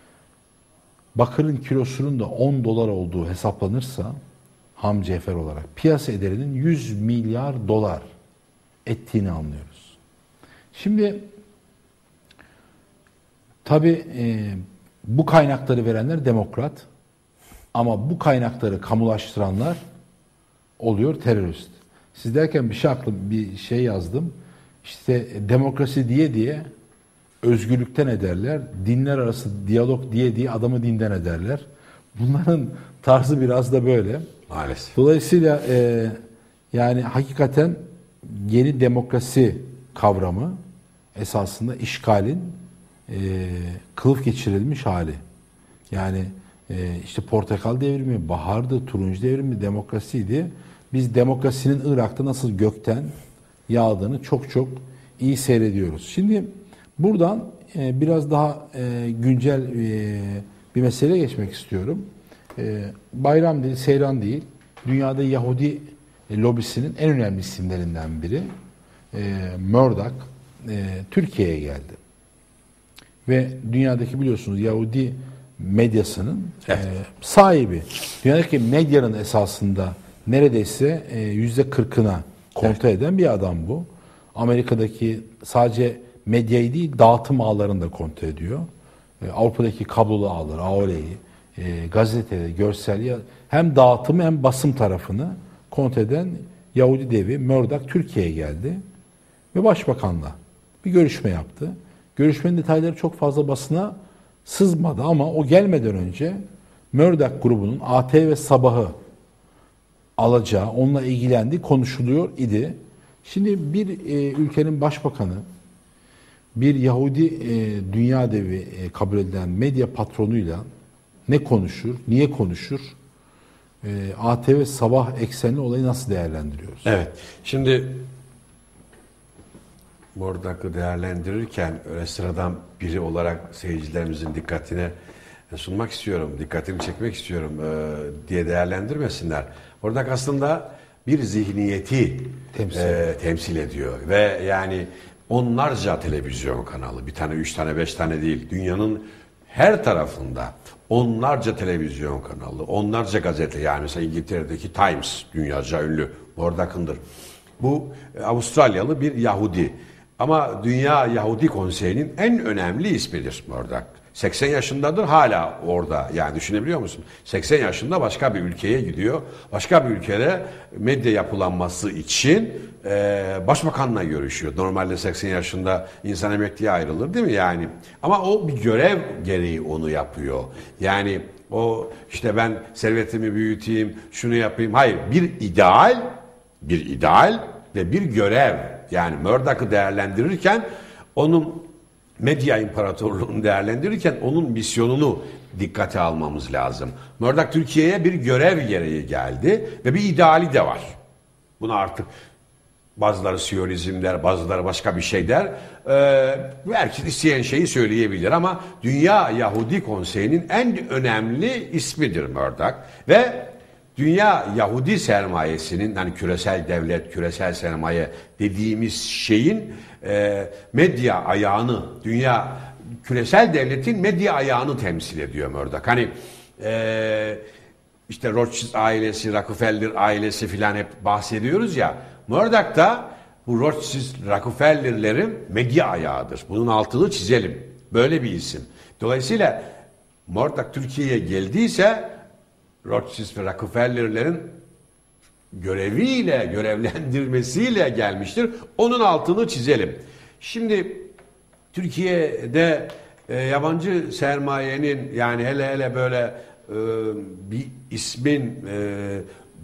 bakırın kilosunun da on dolar olduğu hesaplanırsa ham cevher olarak piyasa ederinin yüz milyar dolar ettiğini anlıyoruz. Şimdi tabii e, bu kaynakları verenler demokrat ama bu kaynakları kamulaştıranlar oluyor terörist. Siz derken bir şey aklım, bir şey yazdım. İşte demokrasi diye diye özgürlükten ederler. Dinler arası diyalog diye diye adamı dinden ederler. Bunların tarzı biraz da böyle. Maalesef. Dolayısıyla e, yani hakikaten yeni demokrasi kavramı esasında işgalin e, kılıf geçirilmiş hali. Yani e, işte portakal devrimi, bahardı, turuncu devrimi, demokrasiydi. Biz demokrasinin Irak'ta nasıl gökten yağdığını çok çok iyi seyrediyoruz. Şimdi buradan e, biraz daha e, güncel e, bir meseleye geçmek istiyorum. E, bayram değil, seyran değil. Dünyada Yahudi lobisinin en önemli isimlerinden biri e, Murdoch e, Türkiye'ye geldi. Ve dünyadaki biliyorsunuz Yahudi medyasının evet. e, sahibi. Dünyadaki medyanın esasında neredeyse yüzde kırkına kontrol eden bir adam bu. Amerika'daki sadece medyayı değil dağıtım ağlarını da kontrol ediyor. E, Avrupa'daki kablolu ağları, A O L'yi, e, gazeteleri, görsel hem dağıtımı hem basım tarafını kontrol eden Yahudi devi Murdoch Türkiye'ye geldi ve başbakanla bir görüşme yaptı. Görüşmenin detayları çok fazla basına sızmadı ama o gelmeden önce Murdoch grubunun A T V ve Sabah'ı alacağı, onunla ilgilendi, konuşuluyor idi. Şimdi bir e, ülkenin başbakanı, bir Yahudi e, dünya devi e, kabul edilen medya patronuyla ne konuşur, niye konuşur? E, A T V sabah eksenli olayı nasıl değerlendiriyoruz? Evet. Şimdi Mordak'ı değerlendirirken öyle sıradan biri olarak seyircilerimizin dikkatine sunmak istiyorum, dikkatini çekmek istiyorum e, diye değerlendirmesinler. Mordak aslında bir zihniyeti temsil. E, temsil ediyor ve yani onlarca televizyon kanalı, bir tane, üç tane, beş tane değil, dünyanın her tarafında onlarca televizyon kanalı, onlarca gazete, yani mesela İngiltere'deki Times dünyaca ünlü Mordak'ındır. Bu Avustralyalı bir Yahudi ama Dünya Yahudi Konseyi'nin en önemli ismidir Mordak. seksen yaşındadır, hala orada, yani düşünebiliyor musun? seksen yaşında başka bir ülkeye gidiyor. Başka bir ülkede medya yapılanması için e, başbakanla görüşüyor. Normalde seksen yaşında insan emekliye ayrılır değil mi yani? Ama o bir görev gereği onu yapıyor. Yani o işte ben servetimi büyüteyim, şunu yapayım. Hayır, bir ideal, bir ideal ve bir görev. Yani Murdoch'ı değerlendirirken onun medya imparatorluğunu değerlendirirken onun misyonunu dikkate almamız lazım. Murdoch Türkiye'ye bir görev gereği geldi ve bir ideali de var. Buna artık bazıları Siyonizm der, bazıları başka bir şey der. Ee, herkes isteyen şeyi söyleyebilir ama Dünya Yahudi Konseyi'nin en önemli ismidir Murdoch ve Dünya Yahudi sermayesinin, hani küresel devlet, küresel sermaye dediğimiz şeyin e, medya ayağını, dünya küresel devletin medya ayağını temsil ediyor Murdoch. Hani e, işte Rothschild ailesi, Rockefeller ailesi filan hep bahsediyoruz ya. Murdoch da bu Rothschild, Rockefeller'lerin medya ayağıdır. Bunun altını çizelim. Böyle bir isim. Dolayısıyla Murdoch Türkiye'ye geldiyse Rothschild ve Rockefeller'lerin göreviyle, görevlendirmesiyle gelmiştir. Onun altını çizelim. Şimdi Türkiye'de e, yabancı sermayenin, yani hele hele böyle e, bir ismin e,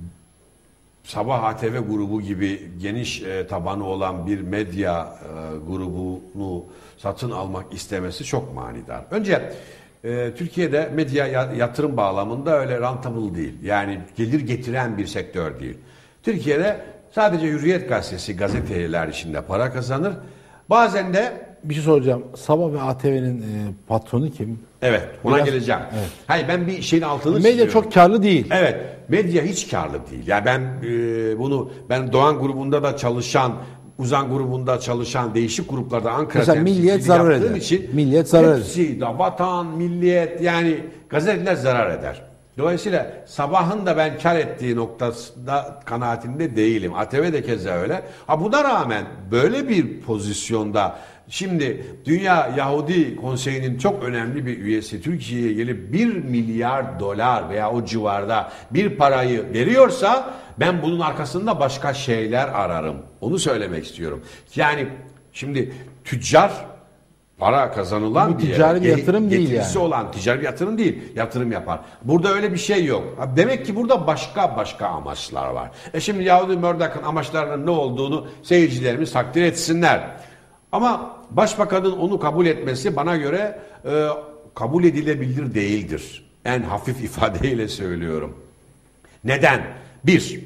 Sabah A T V grubu gibi geniş e, tabanı olan bir medya e, grubunu satın almak istemesi çok manidar. Önce e, Türkiye'de medya yatırım bağlamında öyle rentable değil. Yani gelir getiren bir sektör değil. Türkiye'de sadece Hürriyet gazetesi, gazeteler içinde para kazanır. Bazen de bir şey soracağım. Sabah ve A T V'nin e, patronu kim? Evet, ona Biraz, geleceğim. Evet. Hayır, ben bir şeyin altını medya çiziyorum. çok karlı değil. Evet, medya hiç karlı değil. Yani ben e, bunu ben Doğan grubunda da çalışan, Uzan grubunda çalışan değişik gruplarda Ankara mesela Milliyet zarar eder. Için Milliyet zarar eder. Hepsi da Vatan, Milliyet, yani gazeteler zarar eder. Dolayısıyla Sabah'ın da ben kar ettiği noktasında kanaatinde değilim. A T V de keza öyle. Ha, buna rağmen böyle bir pozisyonda şimdi Dünya Yahudi Konseyi'nin çok önemli bir üyesi Türkiye'ye gelip bir milyar dolar veya o civarda bir parayı veriyorsa ben bunun arkasında başka şeyler ararım. Onu söylemek istiyorum. Yani şimdi tüccar para kazanılan bu bir ticari bir yatırım değil getirisi yani. olan ticari bir yatırım değil. Yatırım yapar. Burada öyle bir şey yok. Demek ki burada başka başka amaçlar var. E şimdi Yahudi Murdoch'ın amaçlarının ne olduğunu seyircilerimiz takdir etsinler. Ama başbakanın onu kabul etmesi bana göre e, kabul edilebilir değildir. En hafif ifadeyle söylüyorum. Neden? Bir,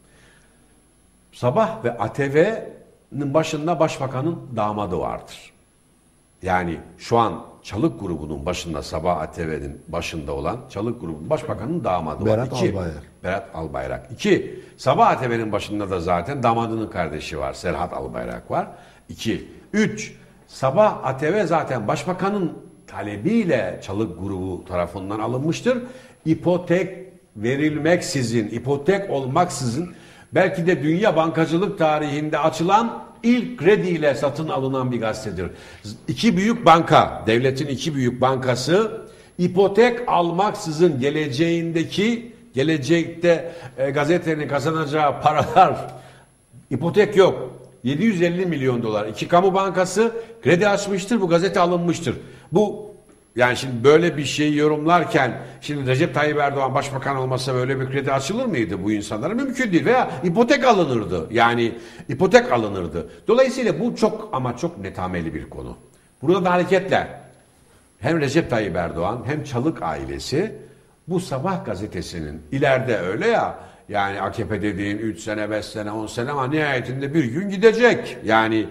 Sabah ve A T V'nin başında başbakanın damadı vardır. Yani şu an Çalık grubunun başında, Sabah A T V'nin başında olan Çalık grubunun başbakanının damadı Berat var. İki, Albayrak. Berat Albayrak. İki, Sabah A T V'nin başında da zaten damadının kardeşi var. Serhat Albayrak var. İki. Üç, Sabah A T V zaten başbakanın talebiyle Çalık grubu tarafından alınmıştır. İpotek verilmeksizin, ipotek olmaksızın belki de dünya bankacılık tarihinde açılan ilk krediyle satın alınan bir gazetedir. İki büyük banka, devletin iki büyük bankası ipotek almaksızın geleceğindeki, gelecekte e, gazetenin kazanacağı paralar, ipotek yok. yedi yüz elli milyon dolar. İki kamu bankası kredi açmıştır, bu gazete alınmıştır. Bu, yani şimdi böyle bir şeyi yorumlarken, şimdi Recep Tayyip Erdoğan başbakan olmasa böyle bir kredi açılır mıydı bu insanlara? Mümkün değil. Veya ipotek alınırdı. Yani ipotek alınırdı. Dolayısıyla bu çok ama çok netameli bir konu. Burada da hareketle hem Recep Tayyip Erdoğan hem Çalık ailesi Bu Sabah gazetesinin ileride öyle ya, yani A K P dediğin üç sene, beş sene, on sene ama nihayetinde bir gün gidecek. Yani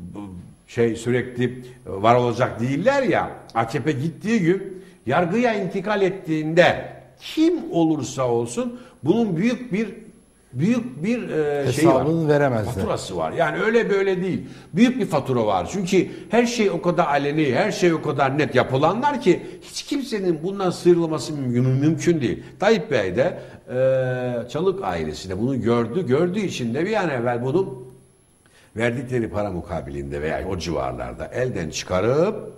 şey sürekli var olacak değiller ya. A K P gittiği gün, yargıya intikal ettiğinde kim olursa olsun bunun büyük bir büyük bir e, şey var. Veremezler. Faturası var. Yani öyle böyle değil. Büyük bir fatura var. Çünkü her şey o kadar aleni, her şey o kadar net yapılanlar ki hiç kimsenin bundan sıyrılması mümkün değil. Tayyip Bey de e, Çalık ailesi de bunu gördü. Gördüğü için de bir an evvel bunu verdikleri para mukabilinde veya o civarlarda elden çıkarıp,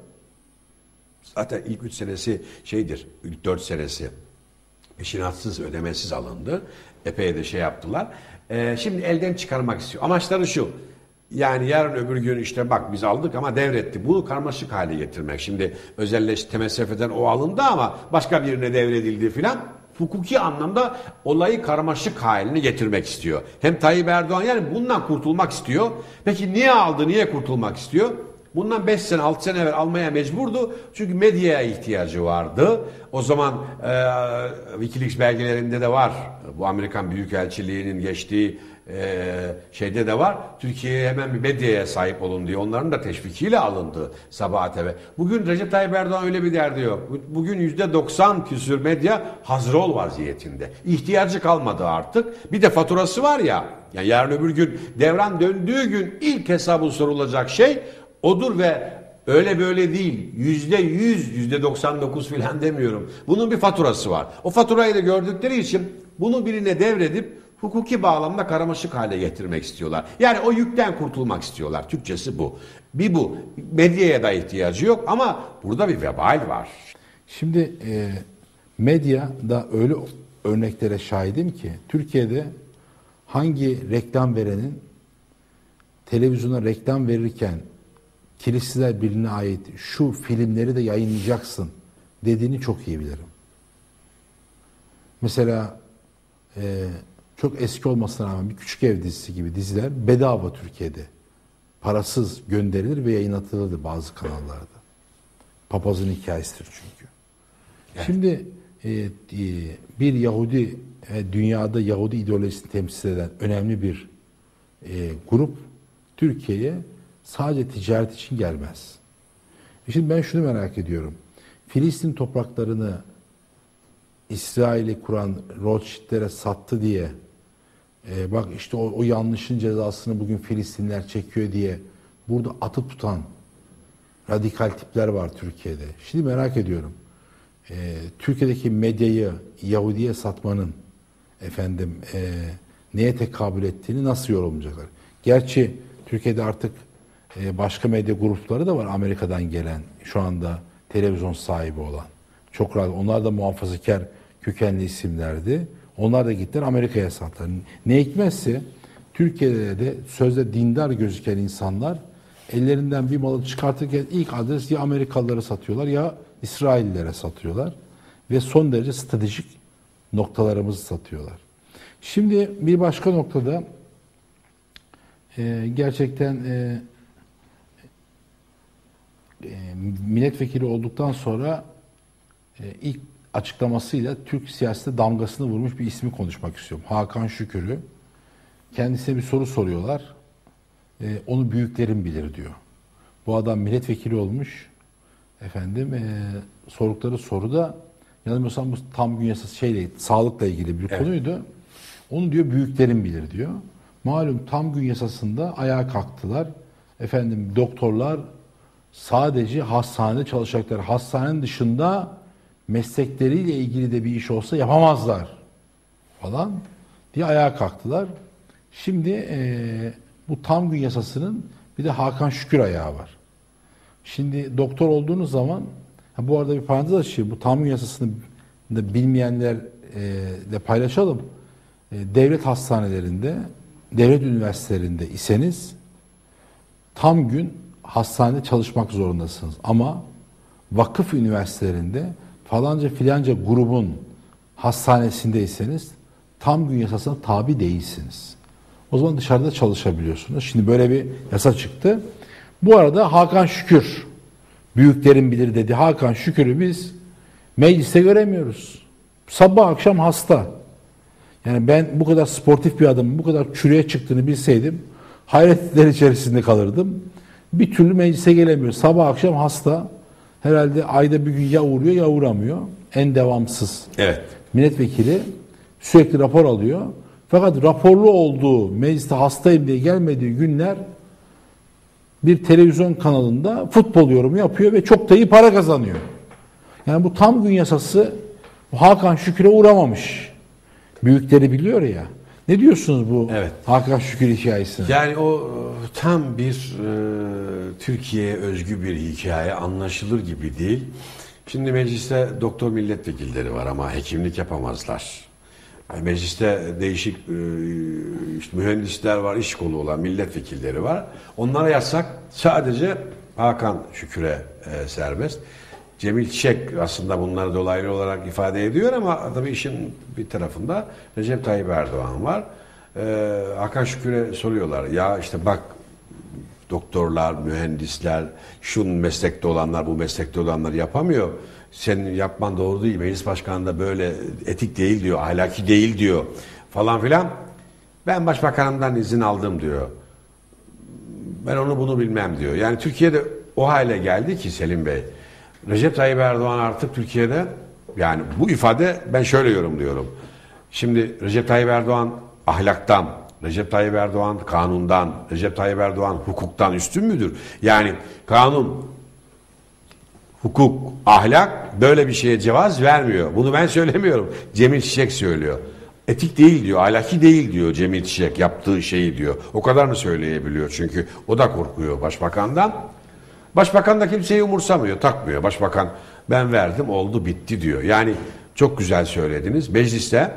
zaten ilk üç senesi şeydir, ilk dört senesi peşinatsız, ödemesiz alındı. Epey de şey yaptılar. Ee, şimdi elden çıkarmak istiyor. Amaçları şu. Yani yarın öbür gün işte bak biz aldık ama devretti. Bunu karmaşık hale getirmek. Şimdi özelleşti, temessüfeden o alındı ama başka birine devredildi filan. Hukuki anlamda olayı karmaşık haline getirmek istiyor. Hem Tayyip Erdoğan yani bundan kurtulmak istiyor. Peki niye aldı, niye kurtulmak istiyor? Bundan beş sene, altı sene evvel almaya mecburdu. Çünkü medyaya ihtiyacı vardı. O zaman e, Wikileaks belgelerinde de var. Bu Amerikan Büyükelçiliği'nin geçtiği e, şeyde de var. Türkiye'ye hemen bir medyaya sahip olun diye. Onların da teşvikiyle alındı Sabah T V. Bugün Recep Tayyip Erdoğan öyle bir derdi yok. Bugün yüzde doksan küsür medya hazır ol vaziyetinde. İhtiyacı kalmadı artık. Bir de faturası var ya. Yani yarın öbür gün devran döndüğü gün ilk hesabı sorulacak şey odur ve öyle böyle değil. Yüzde yüz, yüzde doksan dokuz filan demiyorum. Bunun bir faturası var. O faturayı da gördükleri için bunu birine devredip hukuki bağlamda karmaşık hale getirmek istiyorlar. Yani o yükten kurtulmak istiyorlar. Türkçesi bu. Bir bu. Medyaya da ihtiyacı yok ama burada bir vebal var. Şimdi e, medyada öyle örneklere şahidim ki Türkiye'de hangi reklam verenin televizyona reklam verirken Kilisler Birliği'ne ait şu filmleri de yayınlayacaksın dediğini çok iyi bilirim. Mesela e, çok eski olmasına rağmen bir Küçük Ev dizisi gibi diziler bedava Türkiye'de. Parasız gönderilir ve yayınlatılırdı bazı kanallarda. Papazın hikayesidir çünkü. Evet. Şimdi e, e, bir Yahudi, e, dünyada Yahudi ideolojisini temsil eden önemli bir e, grup Türkiye'ye sadece ticaret için gelmez. Şimdi ben şunu merak ediyorum. Filistin topraklarını İsrail'i kuran Rothschild'lere sattı diye e, bak işte o, o yanlışın cezasını bugün Filistinler çekiyor diye burada atıp tutan radikal tipler var Türkiye'de. Şimdi merak ediyorum. E, Türkiye'deki medyayı Yahudi'ye satmanın efendim e, neye tekabül ettiğini nasıl yorumlayacaklar? Gerçi Türkiye'de artık başka medya grupları da var Amerika'dan gelen, şu anda televizyon sahibi olan. Çok rahat. Onlar da muhafazakar kökenli isimlerdi. Onlar da gittiler Amerika'ya sattılar. Ne hikmetse Türkiye'de de sözde dindar gözüken insanlar ellerinden bir malı çıkartırken ilk adres ya Amerikalılara satıyorlar ya İsraillilere satıyorlar. Ve son derece stratejik noktalarımızı satıyorlar. Şimdi bir başka noktada e, gerçekten e, milletvekili olduktan sonra e, ilk açıklamasıyla Türk siyasetine damgasını vurmuş bir ismi konuşmak istiyorum. Hakan Şükür'ü. Kendisine bir soru soruyorlar. E, onu büyüklerim bilir diyor. Bu adam milletvekili olmuş. Efendim e, sordukları soruda yanılmıyorsam bu tam gün yasası şeyle sağlıkla ilgili bir evet. konuydu. Onu diyor büyüklerim bilir diyor. Malum tam gün yasasında ayağa kalktılar. Efendim doktorlar sadece hastanede çalışacaklar. Hastanenin dışında meslekleriyle ilgili de bir iş olsa yapamazlar falan diye ayağa kalktılar. Şimdi e, bu tam gün yasasının bir de Hakan Şükür ayağı var. Şimdi doktor olduğunuz zaman, ha bu arada bir parantez açayım, bu tam gün yasasını da bilmeyenlerle e, paylaşalım. E, devlet hastanelerinde, devlet üniversitelerinde iseniz tam gün hastanede çalışmak zorundasınız. Ama vakıf üniversitelerinde falanca filanca grubun hastanesindeyseniz tam gün yasasına tabi değilsiniz. O zaman dışarıda çalışabiliyorsunuz. Şimdi böyle bir yasa çıktı. Bu arada Hakan Şükür, büyüklerin bilir dedi. Hakan Şükür'ü biz mecliste göremiyoruz. Sabah akşam hasta. Yani ben bu kadar sportif bir adamın bu kadar çürüye çıktığını bilseydim hayretler içerisinde kalırdım. Bir türlü meclise gelemiyor. Sabah akşam hasta. Herhalde ayda bir gün ya uğruyor ya uğramıyor. En devamsız. Evet. Milletvekili sürekli rapor alıyor. Fakat raporlu olduğu mecliste hastayım diye gelmediği günler bir televizyon kanalında futbol yorumu yapıyor ve çok da iyi para kazanıyor. Yani bu tam gün yasası Hakan Şükür'e uğramamış. Büyükleri biliyor ya. Ne diyorsunuz bu evet. Hakan Şükür hikayesine? Yani o tam bir e, Türkiye'ye özgü bir hikaye, anlaşılır gibi değil. Şimdi mecliste doktor milletvekilleri var ama hekimlik yapamazlar. Yani mecliste değişik e, işte mühendisler var, iş kolu olan milletvekilleri var. Onlara yasak, sadece Hakan Şükür'e e, serbest. Cemil Çiçek aslında bunları dolaylı olarak ifade ediyor ama tabii işin bir tarafında Recep Tayyip Erdoğan var. Ee, Hakan Şükür'e soruyorlar. Ya işte bak doktorlar, mühendisler, şu meslekte olanlar, bu meslekte olanlar yapamıyor. Senin yapman doğru değil. Meclis başkanı da böyle etik değil diyor, ahlaki değil diyor falan filan. Ben başbakanımdan izin aldım diyor. Ben onu bunu bilmem diyor. Yani Türkiye'de o hale geldi ki Selim Bey. Recep Tayyip Erdoğan artık Türkiye'de, yani bu ifade ben şöyle yorumluyorum. Şimdi Recep Tayyip Erdoğan ahlaktan, Recep Tayyip Erdoğan kanundan, Recep Tayyip Erdoğan hukuktan üstün müdür? Yani kanun, hukuk, ahlak böyle bir şeye cevaz vermiyor. Bunu ben söylemiyorum. Cemil Çiçek söylüyor. Etik değil diyor, ahlaki değil diyor Cemil Çiçek yaptığı şeyi diyor. O kadarını söyleyebiliyor çünkü o da korkuyor başbakandan. Başbakan da kimseyi umursamıyor, takmıyor. Başbakan ben verdim, oldu, bitti diyor. Yani çok güzel söylediniz. Mecliste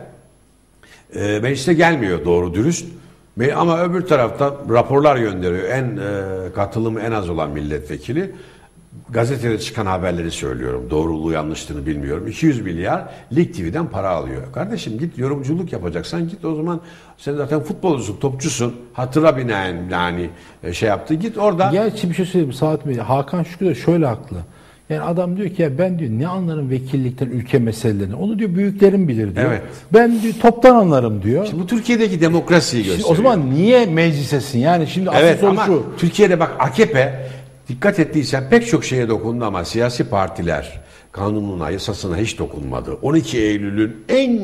e, mecliste gelmiyor doğru dürüst. Ama öbür tarafta raporlar gönderiyor. En e, katılımı en az olan milletvekili. Gazetede çıkan haberleri söylüyorum. Doğruluğu yanlışlığını bilmiyorum. iki yüz milyar Lig T V'den para alıyor. Kardeşim git yorumculuk yapacaksan git o zaman, sen zaten futbolcusun, topçusun. Hatıra binaen yani şey yaptı. Git orada. Gerçi bir şey söyleyeyim Saat Bey. Hakan Şükür de şöyle haklı. Yani adam diyor ki ya ben diyor ne anlarım vekillikten, ülke meselelerini. Onu diyor büyüklerim bilir diyor. Evet. Ben diyor toptan anlarım diyor. Şimdi bu Türkiye'deki demokrasiyi gösteriyor. Şimdi o zaman niye meclisesin? Yani şimdi evet, asıl soru ama şu. Türkiye'de bak A K P dikkat ettiysen pek çok şeye dokundu ama siyasi partiler kanununa, yasasına hiç dokunmadı. on iki Eylül'ün en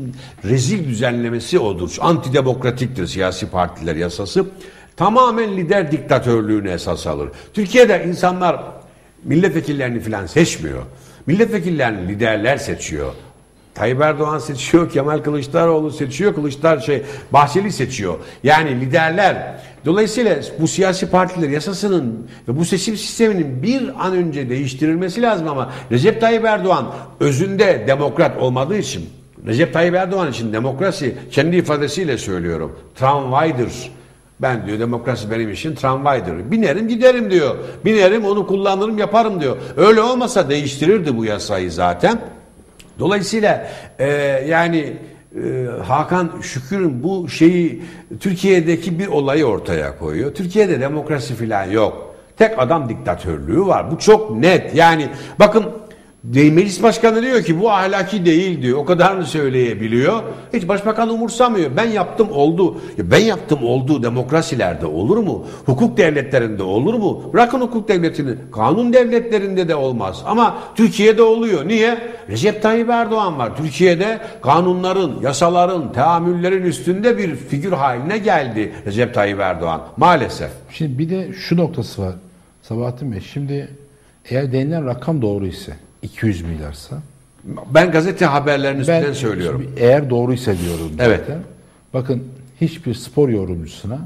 rezil düzenlemesi odur. Antidemokratiktir siyasi partiler yasası. Tamamen lider diktatörlüğüne esas alır. Türkiye'de insanlar milletvekillerini falan seçmiyor. Milletvekillerini liderler seçiyor. Tayyip Erdoğan seçiyor, Kemal Kılıçdaroğlu seçiyor, Kılıçdaroğlu şey, Bahçeli seçiyor. Yani liderler. Dolayısıyla bu siyasi partiler yasasının ve bu seçim sisteminin bir an önce değiştirilmesi lazım ama Recep Tayyip Erdoğan özünde demokrat olmadığı için, Recep Tayyip Erdoğan için demokrasi, kendi ifadesiyle söylüyorum, tramvaydır. Ben diyor demokrasi benim için tramvaydır. Binerim giderim diyor. Binerim onu kullanırım yaparım diyor. Öyle olmasa değiştirirdi bu yasayı zaten. Dolayısıyla e, yani e, Hakan Şükür'ün bu şeyi Türkiye'deki bir olayı ortaya koyuyor. Türkiye'de demokrasi falan yok. Tek adam diktatörlüğü var. Bu çok net. Yani bakın meclis başkanı diyor ki bu ahlaki değil diyor. O kadarını söyleyebiliyor. Hiç başbakan umursamıyor. Ben yaptım oldu. Ya ben yaptım oldu demokrasilerde olur mu? Hukuk devletlerinde olur mu? Bırakın hukuk devletini. Kanun devletlerinde de olmaz. Ama Türkiye'de oluyor. Niye? Recep Tayyip Erdoğan var. Türkiye'de kanunların, yasaların, teamüllerin üstünde bir figür haline geldi Recep Tayyip Erdoğan. Maalesef. Şimdi bir de şu noktası var Sabahattin Bey. Şimdi eğer denilen rakam doğru ise iki yüz milyarsa. Ben gazete haberlerinin üstünden ben, söylüyorum. Eğer doğruysa diyorum zaten. Evet. Bakın hiçbir spor yorumcusuna,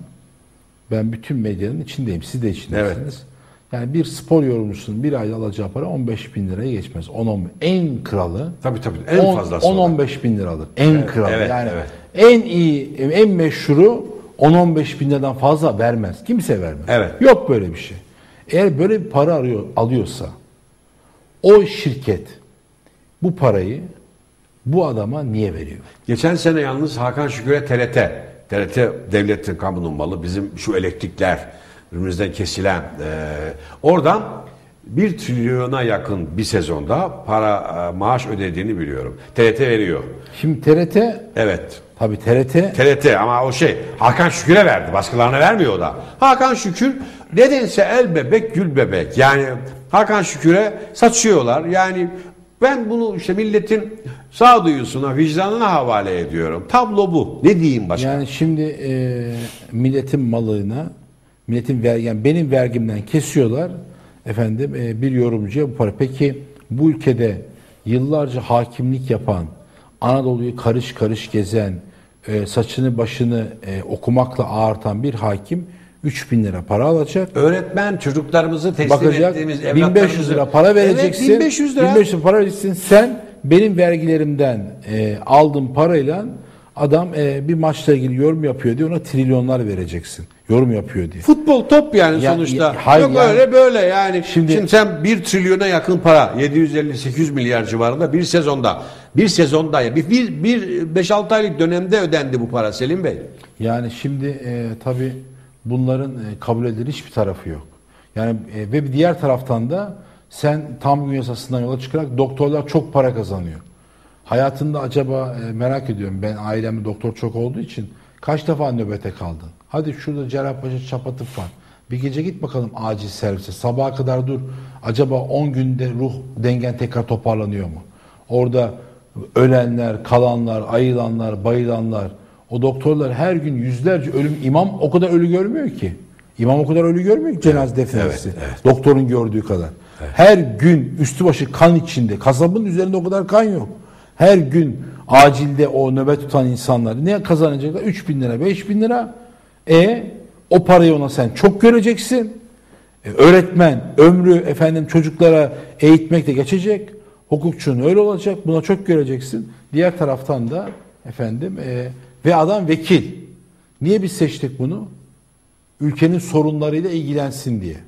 ben bütün medyanın içindeyim, siz de içindesiniz. Evet. Yani bir spor yorumcusunun bir ayda alacağı para on beş bin liraya geçmez. on on en kralı. Tabii tabii en fazlası. on on beş bin liradır. En evet, kralı. Evet, yani evet. en iyi, en meşhuru on on beş bin liradan fazla vermez. Kimse vermez. Evet. Yok böyle bir şey. Eğer böyle bir para arıyor, alıyorsa o şirket bu parayı bu adama niye veriyor? Geçen sene yalnız Hakan Şükür'e T R T, T R T devletin kamunun malı, bizim şu elektrikler önümüzden kesilen e, oradan bir trilyona yakın bir sezonda para maaş ödediğini biliyorum. T R T veriyor. Şimdi T R T Evet. tabii T R T T R T ama o şey Hakan Şükür'e verdi. Başkalarına vermiyor o da. Hakan Şükür nedense el bebek gül bebek. Yani Hakan Şükür'e saçıyorlar. Yani ben bunu işte milletin sağduyusuna, vicdanına havale ediyorum. Tablo bu. Ne diyeyim başka? yani şimdi e, milletin malına, milletin vergi, yani benim vergimden kesiyorlar efendim e, bir yorumcuya bu para. Peki bu ülkede yıllarca hakimlik yapan, Anadolu'yu karış karış gezen, e, saçını başını e, okumakla ağartan bir hakim üç bin lira para alacak. Öğretmen çocuklarımızı teslim Bakacak, ettiğimiz bin beş yüz lira para vereceksin. Evet, bin beş yüz lira. bin beş yüz lira para vereceksin. Sen benim vergilerimden e, aldığım parayla adam e, bir maçla ilgili yorum yapıyor diye ona trilyonlar vereceksin. Yorum yapıyor diye. Futbol top yani Ya, sonuçta. ya, hayır Yok yani- öyle böyle yani. Şimdi, Şimdi- sen bir trilyona yakın para, yedi yüz elli sekiz yüz milyar civarında bir sezonda, bir sezonda, bir, bir, bir beş altı aylık dönemde ödendi bu para Selim Bey. Yani şimdi e, tabii bunların e, kabul edilir hiçbir tarafı yok. Yani e, ve bir diğer taraftan da sen tam gün yasasından yola çıkarak doktorlar çok para kazanıyor. Hayatında acaba e, merak ediyorum, ben ailemde doktor çok olduğu için kaç defa nöbete kaldın? Hadi şurada Cerrahpaşa Çapatıp var. Bir gece git bakalım acil servise. Sabaha kadar dur. Acaba on günde ruh dengen tekrar toparlanıyor mu? Orada ölenler, kalanlar, ayılanlar, bayılanlar, o doktorlar her gün yüzlerce ölüm, imam o kadar ölü görmüyor ki. İmam o kadar ölü görmüyor ki cenaze defnesi. evet, evet. Doktorun gördüğü kadar. Evet. Her gün üstü başı kan içinde. Kasabın üzerinde o kadar kan yok. Her gün acilde o nöbet tutan insanlar ne kazanacaklar? üç bin lira, beş bin lira. E o parayı ona sen çok göreceksin. E, öğretmen ömrü efendim çocuklara eğitmekle geçecek. Hukukçunun öyle olacak. Buna çok göreceksin. Diğer taraftan da efendim e, ve adam vekil. Niye biz seçtik bunu? Ülkenin sorunlarıyla ilgilensin diye.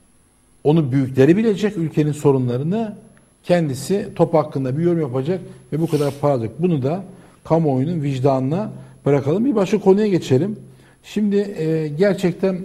Onu büyükleri bilecek, ülkenin sorunlarını, kendisi top hakkında bir yorum yapacak ve bu kadar para alacak. Bunu da kamuoyunun vicdanına bırakalım. Bir başka konuya geçelim. Şimdi e, gerçekten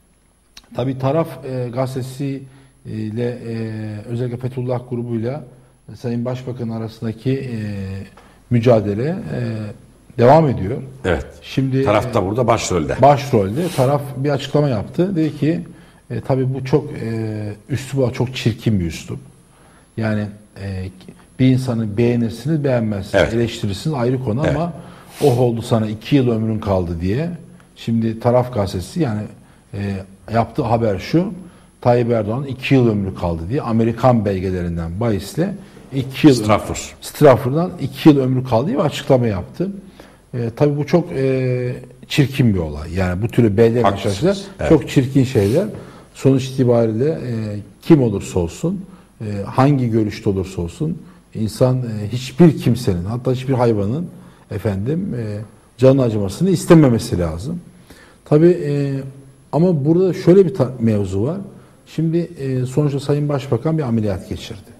tabii taraf e, gazetesi ile e, özellikle Fethullah grubuyla e, Sayın Başbakan arasındaki e, mücadele e, devam ediyor. Evet. Şimdi Taraf da burada başrolde. Başrolde taraf bir açıklama yaptı. Dedi ki e, tabii bu çok e, üslubu çok çirkin bir üslup. Yani e, bir insanı beğenirsiniz, beğenmezsiniz, Evet. eleştirirsiniz ayrı konu Evet. ama oh oldu sana iki yıl ömrün kaldı diye. Şimdi taraf gazetesi yani e, yaptığı haber şu: Tayyip Erdoğan iki yıl ömrü kaldı diye Amerikan belgelerinden bahisle iki yıl Strafford. Strafford'dan iki yıl ömrü kaldı diye bir açıklama yaptı. E, tabii bu çok e, çirkin bir olay. Yani bu türlü belge Haklısınız. meşruiyetler Evet. çok çirkin şeyler. Sonuç itibariyle e, kim olursa olsun, e, hangi görüşte olursa olsun insan e, hiçbir kimsenin, hatta hiçbir hayvanın efendim e, canı acımasını istememesi lazım. Tabii e, ama burada şöyle bir ta- mevzu var. Şimdi e, sonuçta Sayın Başbakan bir ameliyat geçirdi.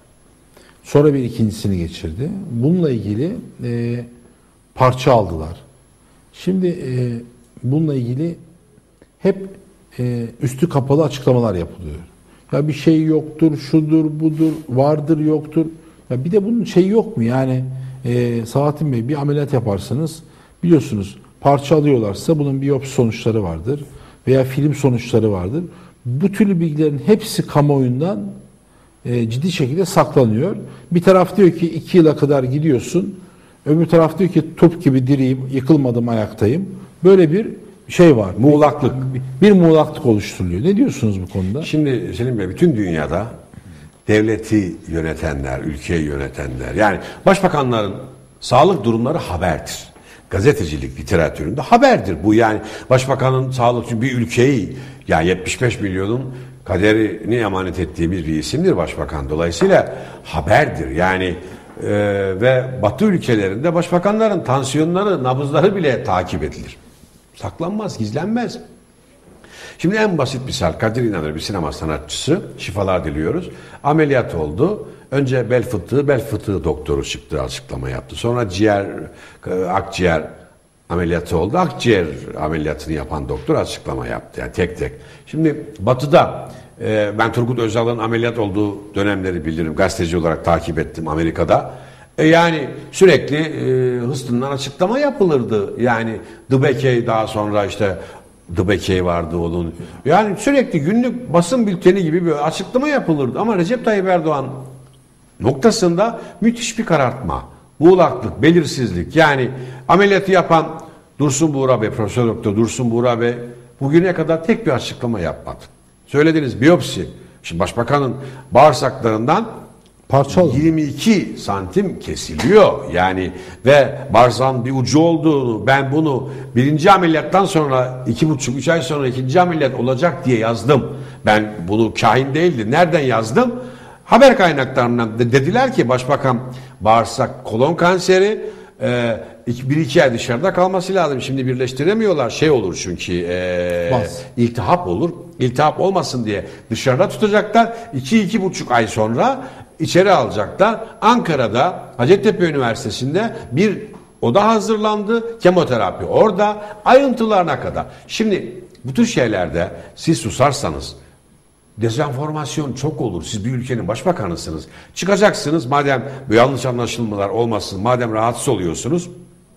Sonra bir ikincisini geçirdi. Bununla ilgili e, parça aldılar. Şimdi e, bununla ilgili hep e, üstü kapalı açıklamalar yapılıyor. Ya bir şey yoktur, şudur, budur, vardır, yoktur. Ya bir de bunun şeyi yok mu? Yani e, Sabahattin Bey, bir ameliyat yaparsınız. Biliyorsunuz parça alıyorlarsa bunun biyopsi sonuçları vardır. Veya film sonuçları vardır. Bu türlü bilgilerin hepsi kamuoyundan e, ciddi şekilde saklanıyor. Bir taraf diyor ki iki yıla kadar gidiyorsun. Öbür taraf diyor ki top gibi diriyim, yıkılmadım, ayaktayım. Böyle bir şey var. Muğlaklık. Bir, bir muğlaklık oluşturuluyor. Ne diyorsunuz bu konuda? Şimdi Selim Bey, bütün dünyada devleti yönetenler, ülkeyi yönetenler, yani başbakanların sağlık durumları haberdir. Gazetecilik literatüründe haberdir bu. Yani başbakanın sağlık, bir ülkeyi, yani yetmiş beş milyonun kaderini emanet ettiğimiz bir isimdir başbakan. Dolayısıyla haberdir. Yani e, ve Batı ülkelerinde başbakanların tansiyonları, nabızları bile takip edilir. Saklanmaz, gizlenmez. Şimdi en basit misal, Kadir İnanır bir sinema sanatçısı, şifalar diliyoruz. Ameliyat oldu. Önce bel fıtığı, bel fıtığı doktoru çıktı, açıklama yaptı. Sonra ciğer, akciğer ameliyatı oldu. Akciğer ameliyatını yapan doktor açıklama yaptı. Yani tek tek. Şimdi Batı'da Ee, ben Turgut Özal'ın ameliyat olduğu dönemleri bilirim. Gazeteci olarak takip ettim Amerika'da. E yani sürekli e, Houston'dan açıklama yapılırdı. Yani Dubekey, daha sonra işte Dubekey vardı onun. Yani sürekli günlük basın bülteni gibi bir açıklama yapılırdı. Ama Recep Tayyip Erdoğan noktasında müthiş bir karartma, buğulaklık, belirsizlik. Yani ameliyatı yapan Dursun Buğra Bey, Profesör Doktor Dursun Buğra Bey bugüne kadar tek bir açıklama yapmadı. Söylediniz biyopsi. Şimdi başbakanın bağırsaklarından parçalı yirmi iki santim kesiliyor. Yani ve bağırsağın bir ucu olduğunu, ben bunu birinci ameliyattan sonra iki buçuk üç ay sonra ikinci ameliyat olacak diye yazdım. Ben bunu kahin değildi. Nereden yazdım? Haber kaynaklarından de dediler ki başbakan bağırsak kolon kanseri, e, bir iki ay dışarıda kalması lazım. Şimdi birleştiremiyorlar. Şey olur çünkü e, iltihap olur. İltihap olmasın diye dışarıda tutacaklar. iki iki buçuk ay sonra içeri alacaklar. Ankara'da Hacettepe Üniversitesi'nde bir oda hazırlandı. Kemoterapi orada. Ayrıntılarına kadar. Şimdi bu tür şeylerde siz susarsanız dezenformasyon çok olur. Siz bir ülkenin başbakanısınız. Çıkacaksınız madem bu yanlış anlaşılmalar olmasın, madem rahatsız oluyorsunuz.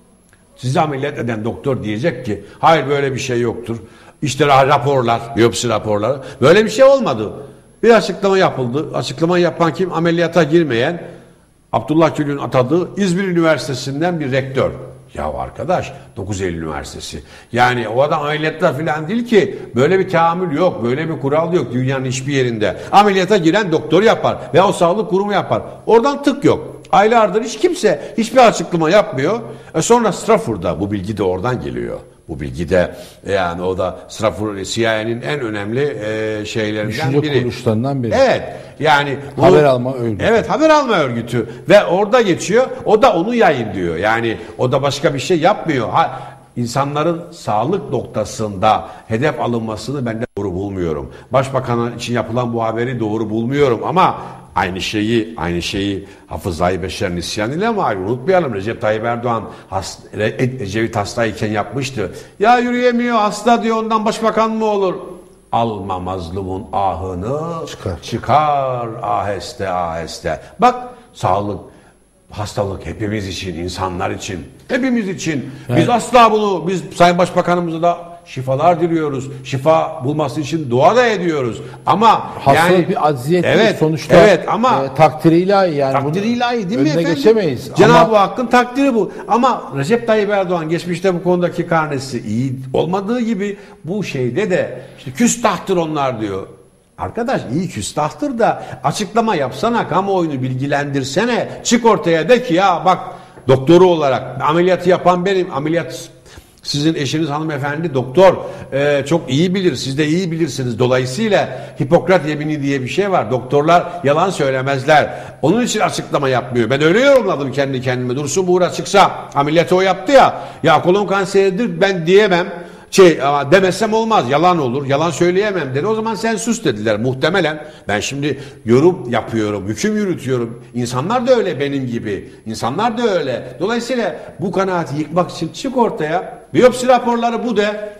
Sizi ameliyat eden doktor diyecek ki hayır böyle bir şey yoktur. İşte raporlar, biyopsi raporları. Böyle bir şey olmadı. Bir açıklama yapıldı. Açıklama yapan kim? Ameliyata girmeyen Abdullah Gül'ün atadığı İzmir Üniversitesi'nden bir rektör. Ya arkadaş dokuz Eylül Üniversitesi. Yani o adam ameliyatlar falan değil ki. Böyle bir tahammül yok. Böyle bir kural yok dünyanın hiçbir yerinde. Ameliyata giren doktor yapar. Ve o sağlık kurumu yapar. Oradan tık yok. Aylardır hiç kimse hiçbir açıklama yapmıyor. E sonra Strafford'da bu bilgi de oradan geliyor. Bu bilgi de yani o da Strafford C I A'nin en önemli e, şeylerinden Düşünce biri. kuruluşlarından biri. Evet. Yani bu, haber alma örgütü. Evet, haber alma örgütü ve orada geçiyor. O da onu yayınlıyor. Yani o da başka bir şey yapmıyor. Ha, insanların sağlık noktasında hedef alınmasını ben de doğru bulmuyorum. Başbakanın için yapılan bu haberi doğru bulmuyorum ama aynı şeyi aynı şeyi Hafızayı Beşer Nisyan ile ama unutmayalım, Recep Tayyip Erdoğan hast, Ecevit hastayken yapmıştı. Ya yürüyemiyor, hasta diyor, ondan başbakan mı olur? Alma mazlumun ahını çıkar, çıkar aheste aheste. Bak, sağlık, hastalık hepimiz için, insanlar için, hepimiz için. Evet. Biz asla bunu, biz Sayın Başbakanımıza da şifalar diliyoruz. Şifa bulması için dua da ediyoruz. Ama hastalık yani bir acziyet evet, sonuçta. Evet ama e, takdiri ilahi yani. Takdiri ilahi değil mi efendim? geçemeyiz. Cenab-ı ama, Hakk'ın takdiri bu. Ama Recep Tayyip Erdoğan geçmişte bu konudaki karnesi iyi olmadığı gibi bu şeyde de işte küstahtır onlar diyor. Arkadaş iyi küstahtır da açıklama yapsana, kamuoyunu bilgilendirsene. Çık ortaya de ki ya bak, doktoru olarak ameliyatı yapan benim, ameliyat sizin eşiniz hanımefendi doktor, e, çok iyi bilir, siz de iyi bilirsiniz. Dolayısıyla Hipokrat yemini diye bir şey var. Doktorlar yalan söylemezler. Onun için açıklama yapmıyor. Ben öyle yorumladım kendi kendime. Dursun Buğra çıksa, ameliyatı o yaptı ya, ya kolon kanseridir ben diyemem. Şey ama demesem olmaz, yalan olur, yalan söyleyemem dedi. O zaman sen sus dediler muhtemelen. Ben şimdi yorum yapıyorum, hüküm yürütüyorum. İnsanlar da öyle benim gibi. İnsanlar da öyle. Dolayısıyla bu kanaati yıkmak için çık ortaya. Biyopsi raporları bu de.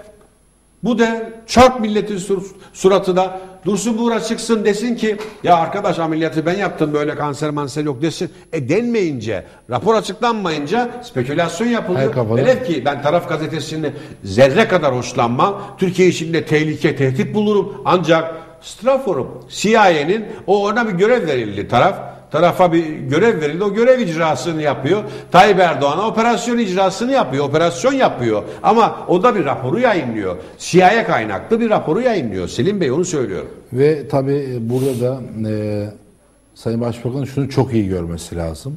Bu de. Çarp milletin sur suratına. Dursun Buğra çıksın desin ki ya arkadaş ameliyatı ben yaptım, böyle kanser manser yok desin. E denmeyince, rapor açıklanmayınca spekülasyon yapılıyor. Velev ki ben Taraf gazetesini zerre kadar hoşlanmam. Türkiye için de tehlike, tehdit bulurum. Ancak Strafford'un, C I A'nin o ona bir görev verildi taraf. Tarafa bir görev verildi. O görev icrasını yapıyor. Tayyip Erdoğan'a operasyon icrasını yapıyor. Operasyon yapıyor. Ama o da bir raporu yayınlıyor. C I A kaynaklı bir raporu yayınlıyor. Selim Bey, onu söylüyorum. Ve tabii burada da e, Sayın Başbakan'ın şunu çok iyi görmesi lazım.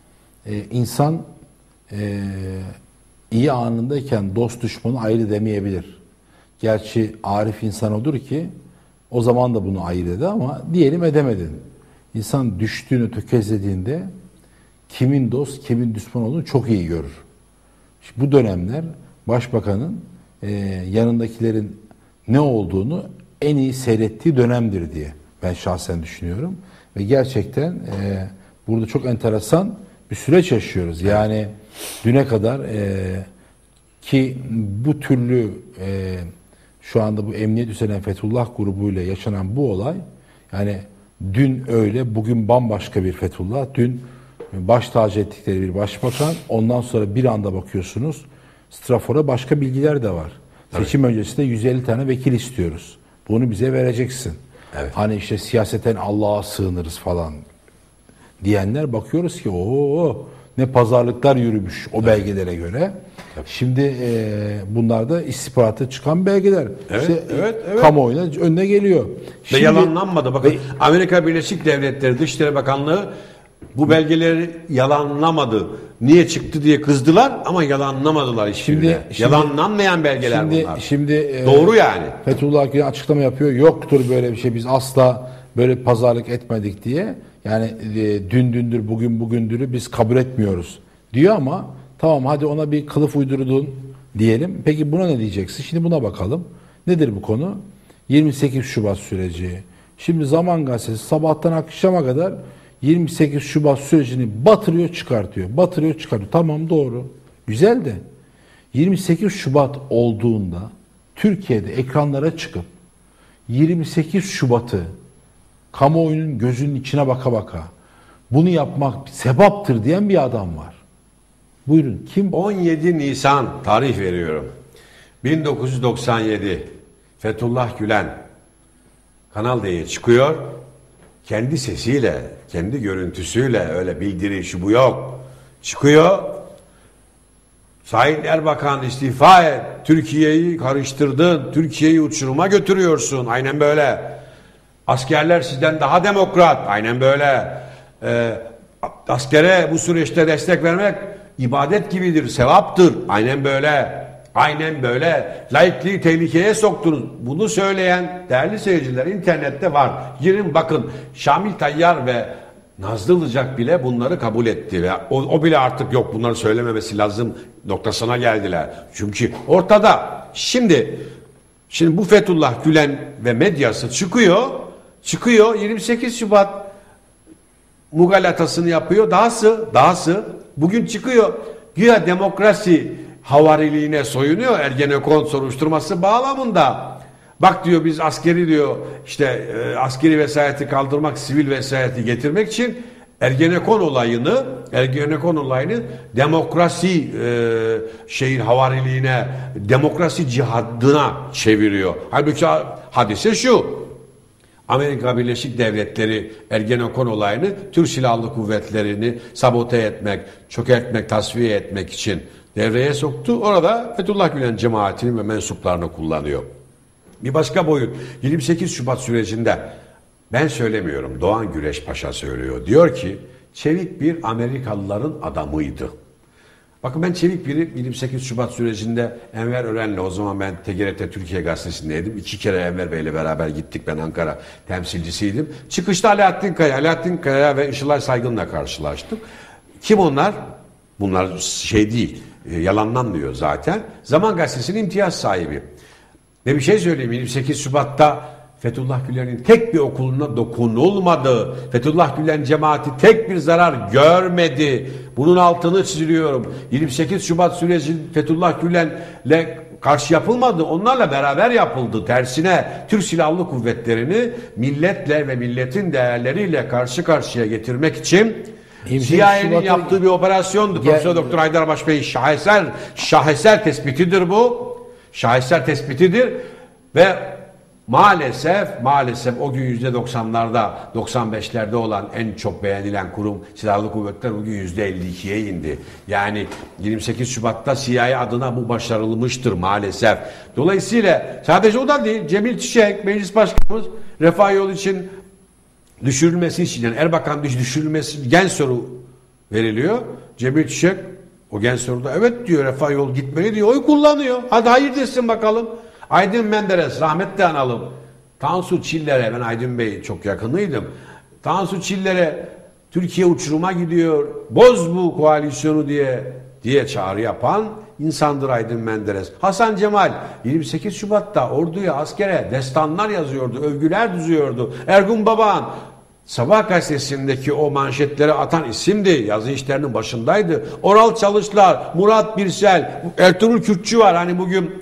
E, insan e, iyi anındayken dost düşmanı ayrı demeyebilir. Gerçi arif insan odur ki o zaman da bunu ayırt eder ama diyelim edemedin. İnsan düştüğünü tökezlediğinde kimin dost, kimin düşman olduğunu çok iyi görür. İşte bu dönemler Başbakanın e, yanındakilerin ne olduğunu en iyi seyrettiği dönemdir diye ben şahsen düşünüyorum. Ve gerçekten e, burada çok enteresan bir süreç yaşıyoruz. Yani düne kadar e, ki bu türlü e, şu anda bu emniyet üzerine Fethullah grubuyla yaşanan bu olay, yani dün öyle, bugün bambaşka bir Fethullah, dün baş tacı ettikleri bir başbakan, ondan sonra bir anda bakıyorsunuz strafora başka bilgiler de var. Evet. Seçim öncesinde yüz elli tane vekil istiyoruz. Bunu bize vereceksin. Evet. Hani işte siyaseten Allah'a sığınırız falan diyenler, bakıyoruz ki o ne pazarlıklar yürümüş o belgelere göre. Tabii. Şimdi e, bunlar da istihbarata çıkan belgeler. Evet, işte, evet, evet. Kamuoyuna önüne geliyor. Şimdi, ve yalanlanmadı. Bakın ve, Amerika Birleşik Devletleri Dışişleri Bakanlığı bu belgeleri yalanlamadı. Niye çıktı diye kızdılar ama yalanlamadılar hiçbirine. Şimdi, Yalanlanmayan belgeler şimdi, bunlar. Şimdi, Doğru yani. Fethullah Gülen açıklama yapıyor. Yoktur böyle bir şey. Biz asla böyle pazarlık etmedik diye. Yani e, dün dündür, bugün bugündürü biz kabul etmiyoruz diyor ama tamam, hadi ona bir kılıf uydurdun diyelim. Peki buna ne diyeceksin? Şimdi buna bakalım. Nedir bu konu? yirmi sekiz Şubat süreci. Şimdi Zaman Gazetesi sabahtan akşama kadar yirmi sekiz Şubat sürecini batırıyor, çıkartıyor. Batırıyor, çıkartıyor. Tamam, doğru. Güzel de yirmi sekiz Şubat olduğunda Türkiye'de ekranlara çıkıp yirmi sekiz Şubat'ı kamuoyunun gözünün içine baka baka bunu yapmak sebaptır diyen bir adam var. Buyurun, kim? on yedi Nisan tarih veriyorum. bin dokuz yüz doksan yedi Fethullah Gülen Kanal D'ye çıkıyor. Kendi sesiyle, kendi görüntüsüyle, öyle bildiri şu bu yok. Çıkıyor. Sayın Erbakan istifa et. Türkiye'yi karıştırdın. Türkiye'yi uçuruma götürüyorsun. Aynen böyle. Askerler sizden daha demokrat. Aynen böyle. Ee, askere bu süreçte destek vermek ibadet gibidir, sevaptır. Aynen böyle. Aynen böyle. Laikliği tehlikeye soktunuz. Bunu söyleyen değerli seyirciler internette var. Girin bakın. Şamil Tayyar ve Nazlı Ilıcak bile bunları kabul etti ve o, o bile artık yok, bunları söylememesi lazım noktasına geldiler. Çünkü ortada. Şimdi şimdi bu Fethullah Gülen ve medyası çıkıyor. Çıkıyor yirmi sekiz Şubat mugalatasını yapıyor. Dahası, dahası bugün çıkıyor. Güya demokrasi havariliğine soyunuyor Ergenekon soruşturması bağlamında. Bak diyor, biz askeri diyor işte e, askeri vesayeti kaldırmak, sivil vesayeti getirmek için Ergenekon olayını Ergenekon olayını demokrasi e, şeyin havariliğine, demokrasi cihadına çeviriyor. Halbuki hadise şu: Amerika Birleşik Devletleri Ergenekon olayını Türk Silahlı Kuvvetleri'ni sabote etmek, çökertmek, tasfiye etmek için devreye soktu. Orada Fethullah Gülen cemaatini ve mensuplarını kullanıyor. Bir başka boyut, yirmi sekiz Şubat sürecinde, ben söylemiyorum, Doğan Güreş Paşa söylüyor. Diyor ki Çevik bir Amerikalıların adamıydı. Bakın ben Çevik biri yirmi sekiz Şubat sürecinde Enver Ören'le, o zaman ben T G R T Türkiye Gazetesi'ndeydim. İki kere Enver Bey'le beraber gittik, ben Ankara temsilcisiydim. Çıkışta Alaaddin Kaya, Alaaddin Kaya ve Işılay Saygın'la karşılaştık. Kim onlar? Bunlar şey değil, yalanlanmıyor zaten. Zaman Gazetesi'nin imtiyaz sahibi. Ve bir şey söyleyeyim, yirmi sekiz Şubat'ta Fethullah Gülen'in tek bir okuluna dokunulmadı. Fethullah Gülen cemaati tek bir zarar görmedi. Bunun altını çiziyorum. yirmi sekiz Şubat süreci Fethullah Gülen'le karşı yapılmadı. Onlarla beraber yapıldı. Tersine Türk Silahlı Kuvvetleri'ni milletle ve milletin değerleriyle karşı karşıya getirmek için C I A'nin yaptığı bir operasyondu. Profesör Doktor Haydar Baş Bey'in şaheser, şaheser tespitidir bu. Şaheser tespitidir ve maalesef maalesef o gün yüzde doksanlarda doksan beşlerde olan en çok beğenilen kurum Silahlı Kuvvetler bugün yüzde elli ikiye indi. Yani yirmi sekiz Şubat'ta C I A adına bu başarılmıştır maalesef. Dolayısıyla sadece o da değil, Cemil Çiçek Meclis Başkanımız Refah Yolu için düşürülmesi için, yani Erbakan düşürülmesi gen soru veriliyor. Cemil Çiçek o gen soruda evet diyor, Refah Yol gitmeli diyor, oy kullanıyor. Hadi hayır desin bakalım. Aydın Menderes, rahmetli analım. Tansu Çiller'e, ben Aydın Bey çok yakınıydım. Tansu Çiller'e Türkiye uçuruma gidiyor, boz bu koalisyonu diye diye çağrı yapan insandır Aydın Menderes. Hasan Cemal yirmi sekiz Şubat'ta orduya, askere destanlar yazıyordu, övgüler düzüyordu. Ergun Baban Sabah gazetesindeki o manşetleri atan isimdi. Yazı işlerinin başındaydı. Oral Çalışlar, Murat Birsel, Ertuğrul Kürtçü var. Hani bugün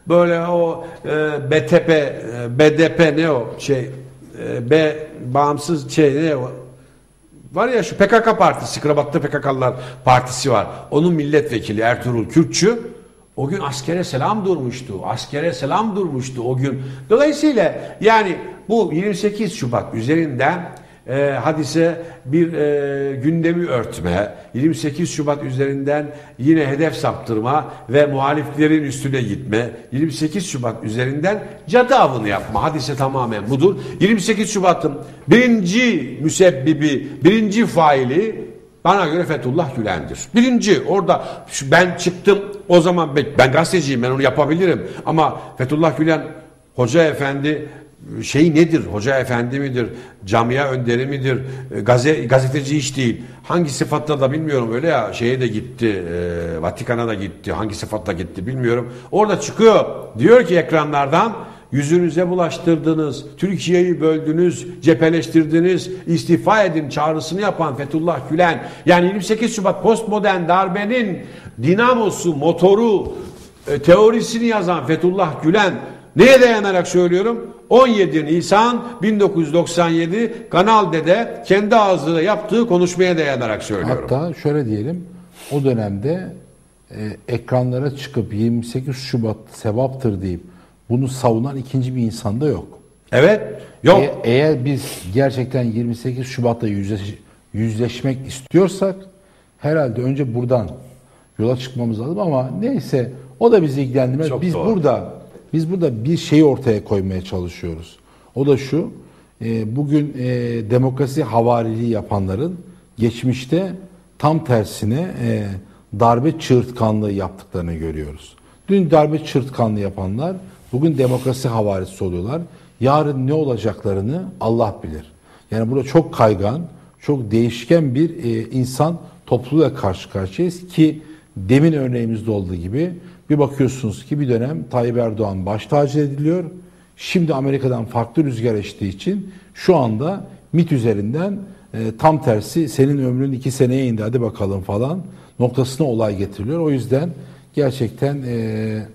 böyle o e, B T P, e, B D P ne o şey, e, B bağımsız şey ne o? Var ya şu P K K partisi, Krabat'ta P K K'lılar partisi var. Onun milletvekili Ertuğrul Kürkçü o gün askere selam durmuştu. Askere selam durmuştu o gün. Dolayısıyla yani bu yirmi sekiz Şubat üzerinden e, hadise bir e, gündemi örtme, yirmi sekiz Şubat üzerinden yine hedef saptırma ve muhaliflerin üstüne gitme, yirmi sekiz Şubat üzerinden cadı avını yapma. Hadise tamamen budur. yirmi sekiz Şubat'ın birinci müsebbibi, birinci faili bana göre Fethullah Gülen'dir. Birinci orada ben çıktım o zaman ben gazeteciyim, ben onu yapabilirim ama Fethullah Gülen Hoca Efendi şey nedir? Hoca efendi midir? Camia önderi midir? Gaze, gazeteci hiç değil. Hangi sıfatla da bilmiyorum öyle ya şeye de gitti. E, Vatikan'a da gitti. Hangi sıfatla gitti bilmiyorum. Orada çıkıyor. Diyor ki ekranlardan yüzünüze bulaştırdınız. Türkiye'yi böldünüz. Cepheleştirdiniz. İstifa edin çağrısını yapan Fethullah Gülen. Yani yirmi sekiz Şubat postmodern darbenin dinamosu, motoru, e, teorisini yazan Fethullah Gülen neye dayanarak söylüyorum? on yedi Nisan bin dokuz yüz doksan yedi Kanal D'de kendi ağzıyla yaptığı konuşmaya dayanarak söylüyorum. Hatta şöyle diyelim, o dönemde e, ekranlara çıkıp yirmi sekiz Şubat sevaptır deyip bunu savunan ikinci bir insan da yok. Evet, yok. E, eğer biz gerçekten yirmi sekiz Şubat'ta yüzleş, yüzleşmek istiyorsak herhalde önce buradan yola çıkmamız lazım ama neyse o da bizi ilgilendirmez. Çok biz doğru. burada Biz burada bir şeyi ortaya koymaya çalışıyoruz. O da şu, e, bugün e, demokrasi havariliği yapanların geçmişte tam tersine e, darbe çığırtkanlığı yaptıklarını görüyoruz. Dün darbe çığırtkanlığı yapanlar bugün demokrasi havarisi oluyorlar. Yarın ne olacaklarını Allah bilir. Yani burada çok kaygan, çok değişken bir e, insan topluluğuyla karşı karşıyayız ki demin örneğimizde olduğu gibi bir bakıyorsunuz ki bir dönem Tayyip Erdoğan baş tacı ediliyor. Şimdi Amerika'dan farklı rüzgar estiği için şu anda MİT üzerinden e, tam tersi senin ömrün iki seneye indi hadi bakalım falan noktasına olay getiriliyor. O yüzden gerçekten e,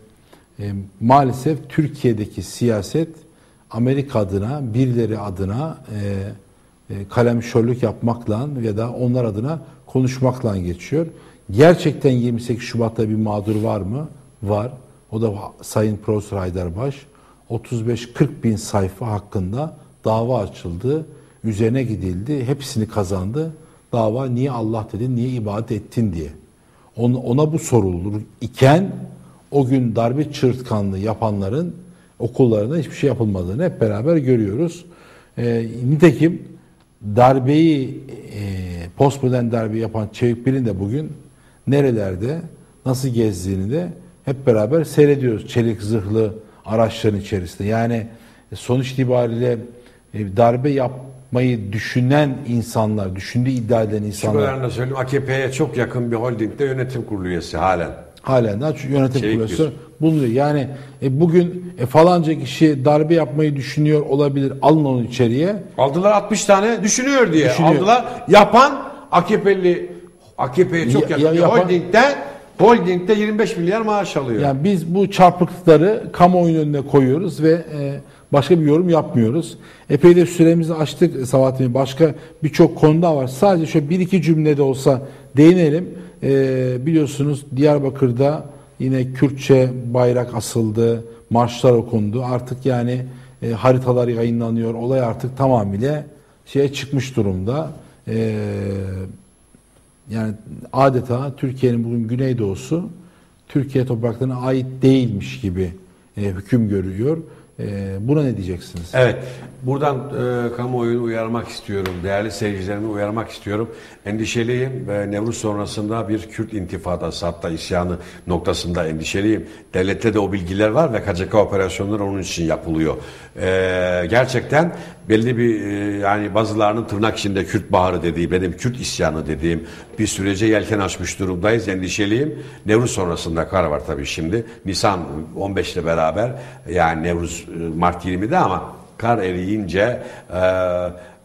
e, maalesef Türkiye'deki siyaset Amerika adına, birileri adına e, e, kalemşörlük yapmakla ya da onlar adına konuşmakla geçiyor. Gerçekten yirmi sekiz Şubat'ta bir mağdur var mı? Var. O da Sayın Profesör Haydarbaş. otuz beş kırk bin sayfa hakkında dava açıldı. Üzerine gidildi. Hepsini kazandı. Dava niye Allah dedin, niye ibadet ettin diye. Ona, ona bu sorulur iken o gün darbe çığırtkanlığı yapanların okullarında hiçbir şey yapılmadığını hep beraber görüyoruz. E, nitekim darbeyi, e, postmodern darbeyi yapan Çevik Bilin de bugün nerelerde, nasıl gezdiğini de hep beraber seyrediyoruz. Çelik zırhlı araçların içerisinde. Yani sonuç itibariyle darbe yapmayı düşünen insanlar, düşündüğü iddia eden insanlar. Şu kadarını söyleyeyim. A K P'ye çok yakın bir holdingde yönetim kurulu üyesi halen. Halen daha yönetim kurulu üyesi bulunuyor. Yani e, bugün e, falanca kişi darbe yapmayı düşünüyor olabilir. Alın onu içeriye. Aldılar altmış tane düşünüyor diye. Düşünüyor. Aldılar. Yapan A K P'li A K P'ye çok yakın ya, bir yapan, holdingde holdingde yirmi beş milyar maaş alıyor. Yani biz bu çarpıklıkları kamuoyunun önüne koyuyoruz ve e, başka bir yorum yapmıyoruz. Epey de süremizi açtık Sabahattin. Başka birçok konuda var. Sadece şöyle bir iki cümlede olsa değinelim. E, biliyorsunuz Diyarbakır'da yine Kürtçe bayrak asıldı, marşlar okundu. Artık yani e, haritalar yayınlanıyor. Olay artık tamamıyla şeye çıkmış durumda. E, yani adeta Türkiye'nin bugün Güneydoğusu Türkiye topraklarına ait değilmiş gibi e, hüküm görüyor. E, buna ne diyeceksiniz? Evet. Buradan e, kamuoyunu uyarmak istiyorum. Değerli seyircilerimi uyarmak istiyorum. Endişeliyim ve Nevruz sonrasında bir Kürt intifadası hatta isyanı noktasında endişeliyim. Devlette de o bilgiler var ve K C K operasyonları onun için yapılıyor. E, gerçekten belli bir e, yani bazılarının tırnak içinde Kürt baharı dediği, benim Kürt isyanı dediğim bir sürece yelken açmış durumdayız. Endişeliyim. Nevruz sonrasında kar var tabii şimdi. Nisan on beş ile beraber yani Nevruz Mart yirmide ama kar eriyince e,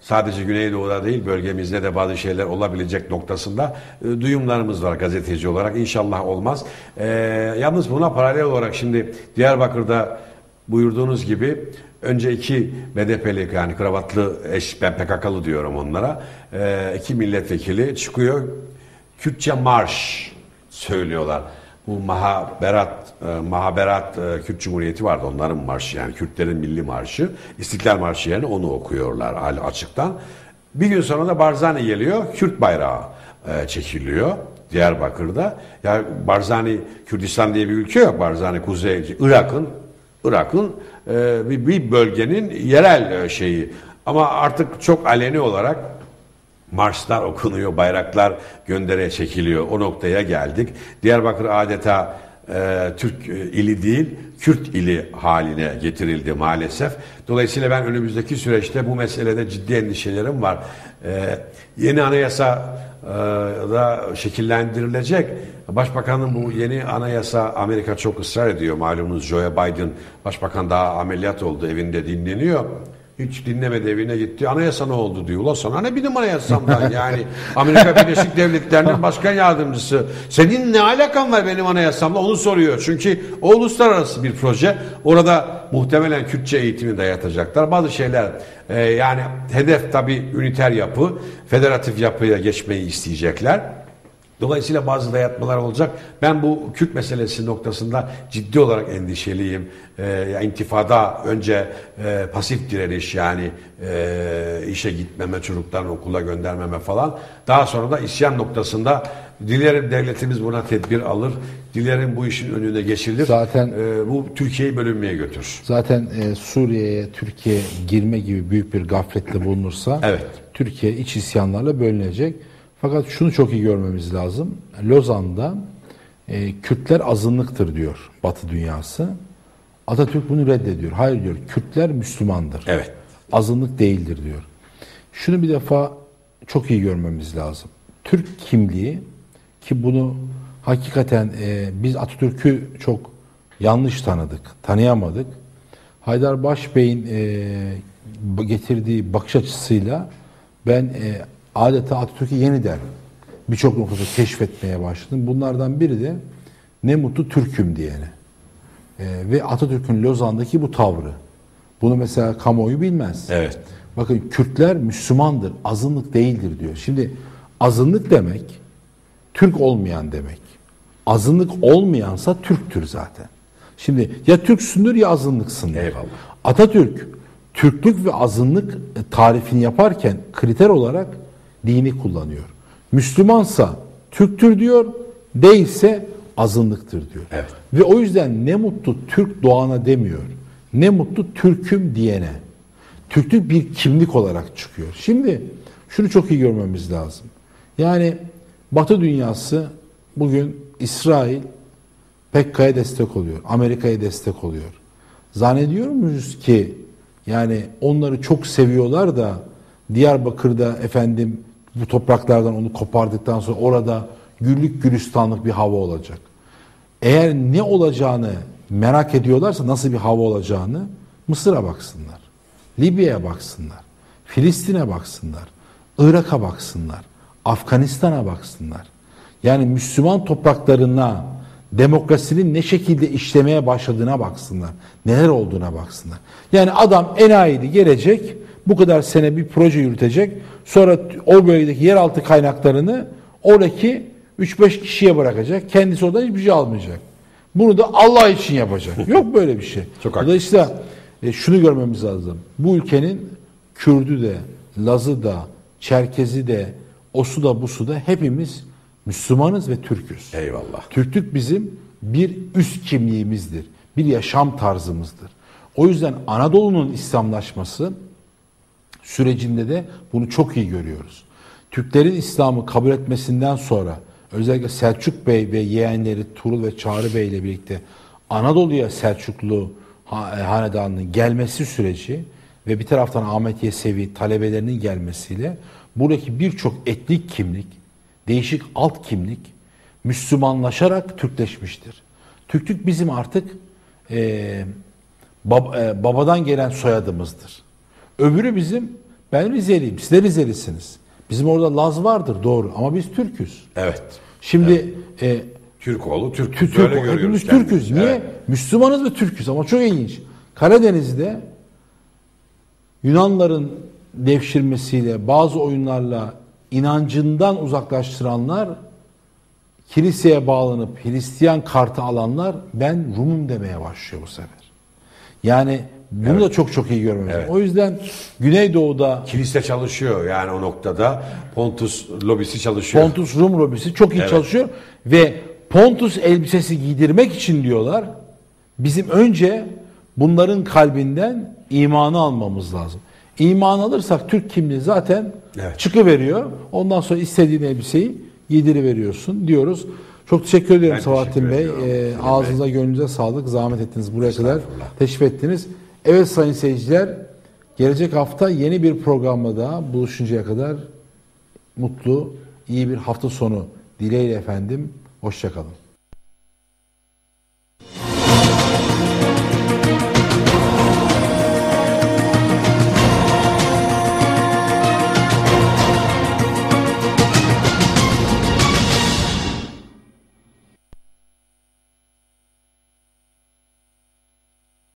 sadece Güneydoğu'da değil bölgemizde de bazı şeyler olabilecek noktasında e, duyumlarımız var gazeteci olarak. İnşallah olmaz. E, yalnız buna paralel olarak şimdi Diyarbakır'da buyurduğunuz gibi önce iki B D P'li yani kravatlı eş, ben P K K'lı diyorum onlara, e, iki milletvekili çıkıyor. Kürtçe marş söylüyorlar. Bu Mahaberat, e, Mahaberat e, Kürt Cumhuriyeti vardı, onların marşı yani Kürtlerin milli marşı. İstiklal Marşı yerine onu okuyorlar açıktan. Bir gün sonra da Barzani geliyor, Kürt bayrağı e, çekiliyor Diyarbakır'da. Yani Barzani, Kürdistan diye bir ülke yok. Barzani Kuzey, Irak'ın Irak'ın e, bir, bir bölgenin yerel e, şeyi. Ama artık çok aleni olarak marşlar okunuyor, bayraklar gönderiye çekiliyor. O noktaya geldik. Diyarbakır adeta e, Türk ili değil, Kürt ili haline getirildi maalesef. Dolayısıyla ben önümüzdeki süreçte bu meselede ciddi endişelerim var. E, yeni anayasa e, da şekillendirilecek. Başbakanın bu yeni anayasa, Amerika çok ısrar ediyor. Malumunuz Joe Biden, başbakan daha ameliyat oldu, evinde dinleniyor. Hiç dinlemedi, evine gitti. Anayasa ne oldu diyor. Ulan sana ne benim anayasamdan yani. Amerika Birleşik Devletleri'nin başkan yardımcısı. Senin ne alakan var benim anayasamla onu soruyor. Çünkü o uluslararası bir proje. Orada muhtemelen Kürtçe eğitimi dayatacaklar. Bazı şeyler e, yani hedef tabii üniter yapı, federatif yapıya geçmeyi isteyecekler. Dolayısıyla bazı dayatmalar olacak. Ben bu Kürt meselesi noktasında ciddi olarak endişeliyim. Ee, intifada önce e, pasif direniş yani e, işe gitmeme, çocuklarını okula göndermeme falan. Daha sonra da isyan noktasında dilerim devletimiz buna tedbir alır. Dilerim bu işin önüne geçilir. Zaten e, bu Türkiye'yi bölünmeye götürür. Zaten e, Suriye'ye Türkiye girme gibi büyük bir gafletle bulunursa evet. Türkiye iç isyanlarla bölünecek. Fakat şunu çok iyi görmemiz lazım. Lozan'da e, Kürtler azınlıktır diyor Batı dünyası. Atatürk bunu reddediyor. Hayır diyor, Kürtler Müslümandır. Evet. Azınlık değildir diyor. Şunu bir defa çok iyi görmemiz lazım. Türk kimliği, ki bunu hakikaten e, biz Atatürk'ü çok yanlış tanıdık, tanıyamadık. Haydar Bey'in e, getirdiği bakış açısıyla ben e, adeta Atatürk'ü yeniden birçok noktada keşfetmeye başladım. Bunlardan biri de ne mutlu Türk'üm diyene. Ee, ve Atatürk'ün Lozan'daki bu tavrı. Bunu mesela kamuoyu bilmez. Evet. Bakın Kürtler Müslümandır, azınlık değildir diyor. Şimdi azınlık demek, Türk olmayan demek. Azınlık olmayansa Türktür zaten. Şimdi ya Türksündür ya azınlıksındır. Eyvallah. Atatürk, Türklük ve azınlık tarifini yaparken kriter olarak dini kullanıyor. Müslümansa Türktür diyor, değilse azınlıktır diyor. Evet. Ve o yüzden ne mutlu Türk doğana demiyor. Ne mutlu Türk'üm diyene. Türklük bir kimlik olarak çıkıyor. Şimdi şunu çok iyi görmemiz lazım. Yani Batı dünyası bugün İsrail P K K'ya destek oluyor. Amerika'ya destek oluyor. Zannediyor muyuz ki yani onları çok seviyorlar da Diyarbakır'da efendim bu topraklardan onu kopardıktan sonra orada güllük gülistanlık bir hava olacak. Eğer ne olacağını merak ediyorlarsa, nasıl bir hava olacağını, Mısır'a baksınlar, Libya'ya baksınlar, Filistin'e baksınlar, Irak'a baksınlar, Afganistan'a baksınlar. Yani Müslüman topraklarına demokrasinin ne şekilde işlemeye başladığına baksınlar. Neler olduğuna baksınlar. Yani adam enayiydi gelecek, bu kadar sene bir proje yürütecek. Sonra o bölgedeki yeraltı kaynaklarını oradaki üç beş kişiye bırakacak. Kendisi oradan hiçbir şey almayacak. Bunu da Allah için yapacak. Yok böyle bir şey. Çok Dolayısıyla e, şunu görmemiz lazım. Bu ülkenin Kürdü de, Lazı da, Çerkezi de, Osu da, Busu da hepimiz Müslümanız ve Türk'üz. Eyvallah. Türklük bizim bir üst kimliğimizdir. Bir yaşam tarzımızdır. O yüzden Anadolu'nun İslamlaşması sürecinde de bunu çok iyi görüyoruz. Türklerin İslam'ı kabul etmesinden sonra özellikle Selçuk Bey ve yeğenleri Tuğrul ve Çağrı Bey ile birlikte Anadolu'ya Selçuklu hanedanının gelmesi süreci ve bir taraftan Ahmet Yesevi talebelerinin gelmesiyle buradaki birçok etnik kimlik, değişik alt kimlik Müslümanlaşarak Türkleşmiştir. Türklük bizim artık e, bab, e, babadan gelen soyadımızdır. Öbürü bizim Ben Rizeliyim, siz de Rizelisiniz. Bizim orada Laz vardır doğru ama biz Türk'üz. Evet. Şimdi evet. e, Türkoğlu, Türk. Türk, Böyle Türk hepimiz kendimizi. Türk'üz. Niye? Evet. Müslümanız ve Türk'üz ama çok ilginç. Karadeniz'de Yunanların devşirmesiyle bazı oyunlarla inancından uzaklaştıranlar, kiliseye bağlanıp Hristiyan kartı alanlar ben Rum'um demeye başlıyor bu sefer. Yani bunu Evet. da çok çok iyi görmemiz. Evet. O yüzden Güneydoğu'da Kilise çalışıyor yani o noktada. Pontus lobisi çalışıyor. Pontus Rum lobisi çok iyi Evet. çalışıyor ve Pontus elbisesi giydirmek için diyorlar bizim önce bunların kalbinden imanı almamız lazım. İman alırsak Türk kimliği zaten Evet. çıkıveriyor. Ondan sonra istediğin elbiseyi giydiriveriyorsun diyoruz. Çok teşekkür ediyorum Ben Sabahattin teşekkür Bey. ediyorum. Ee, Selim ağzınıza gönlünüze sağlık. Zahmet ettiniz buraya kadar. Estağfurullah. Teşrif ettiniz. Evet sayın seyirciler, gelecek hafta yeni bir programla daha buluşuncaya kadar mutlu, iyi bir hafta sonu dileğiyle efendim. Hoşça kalın.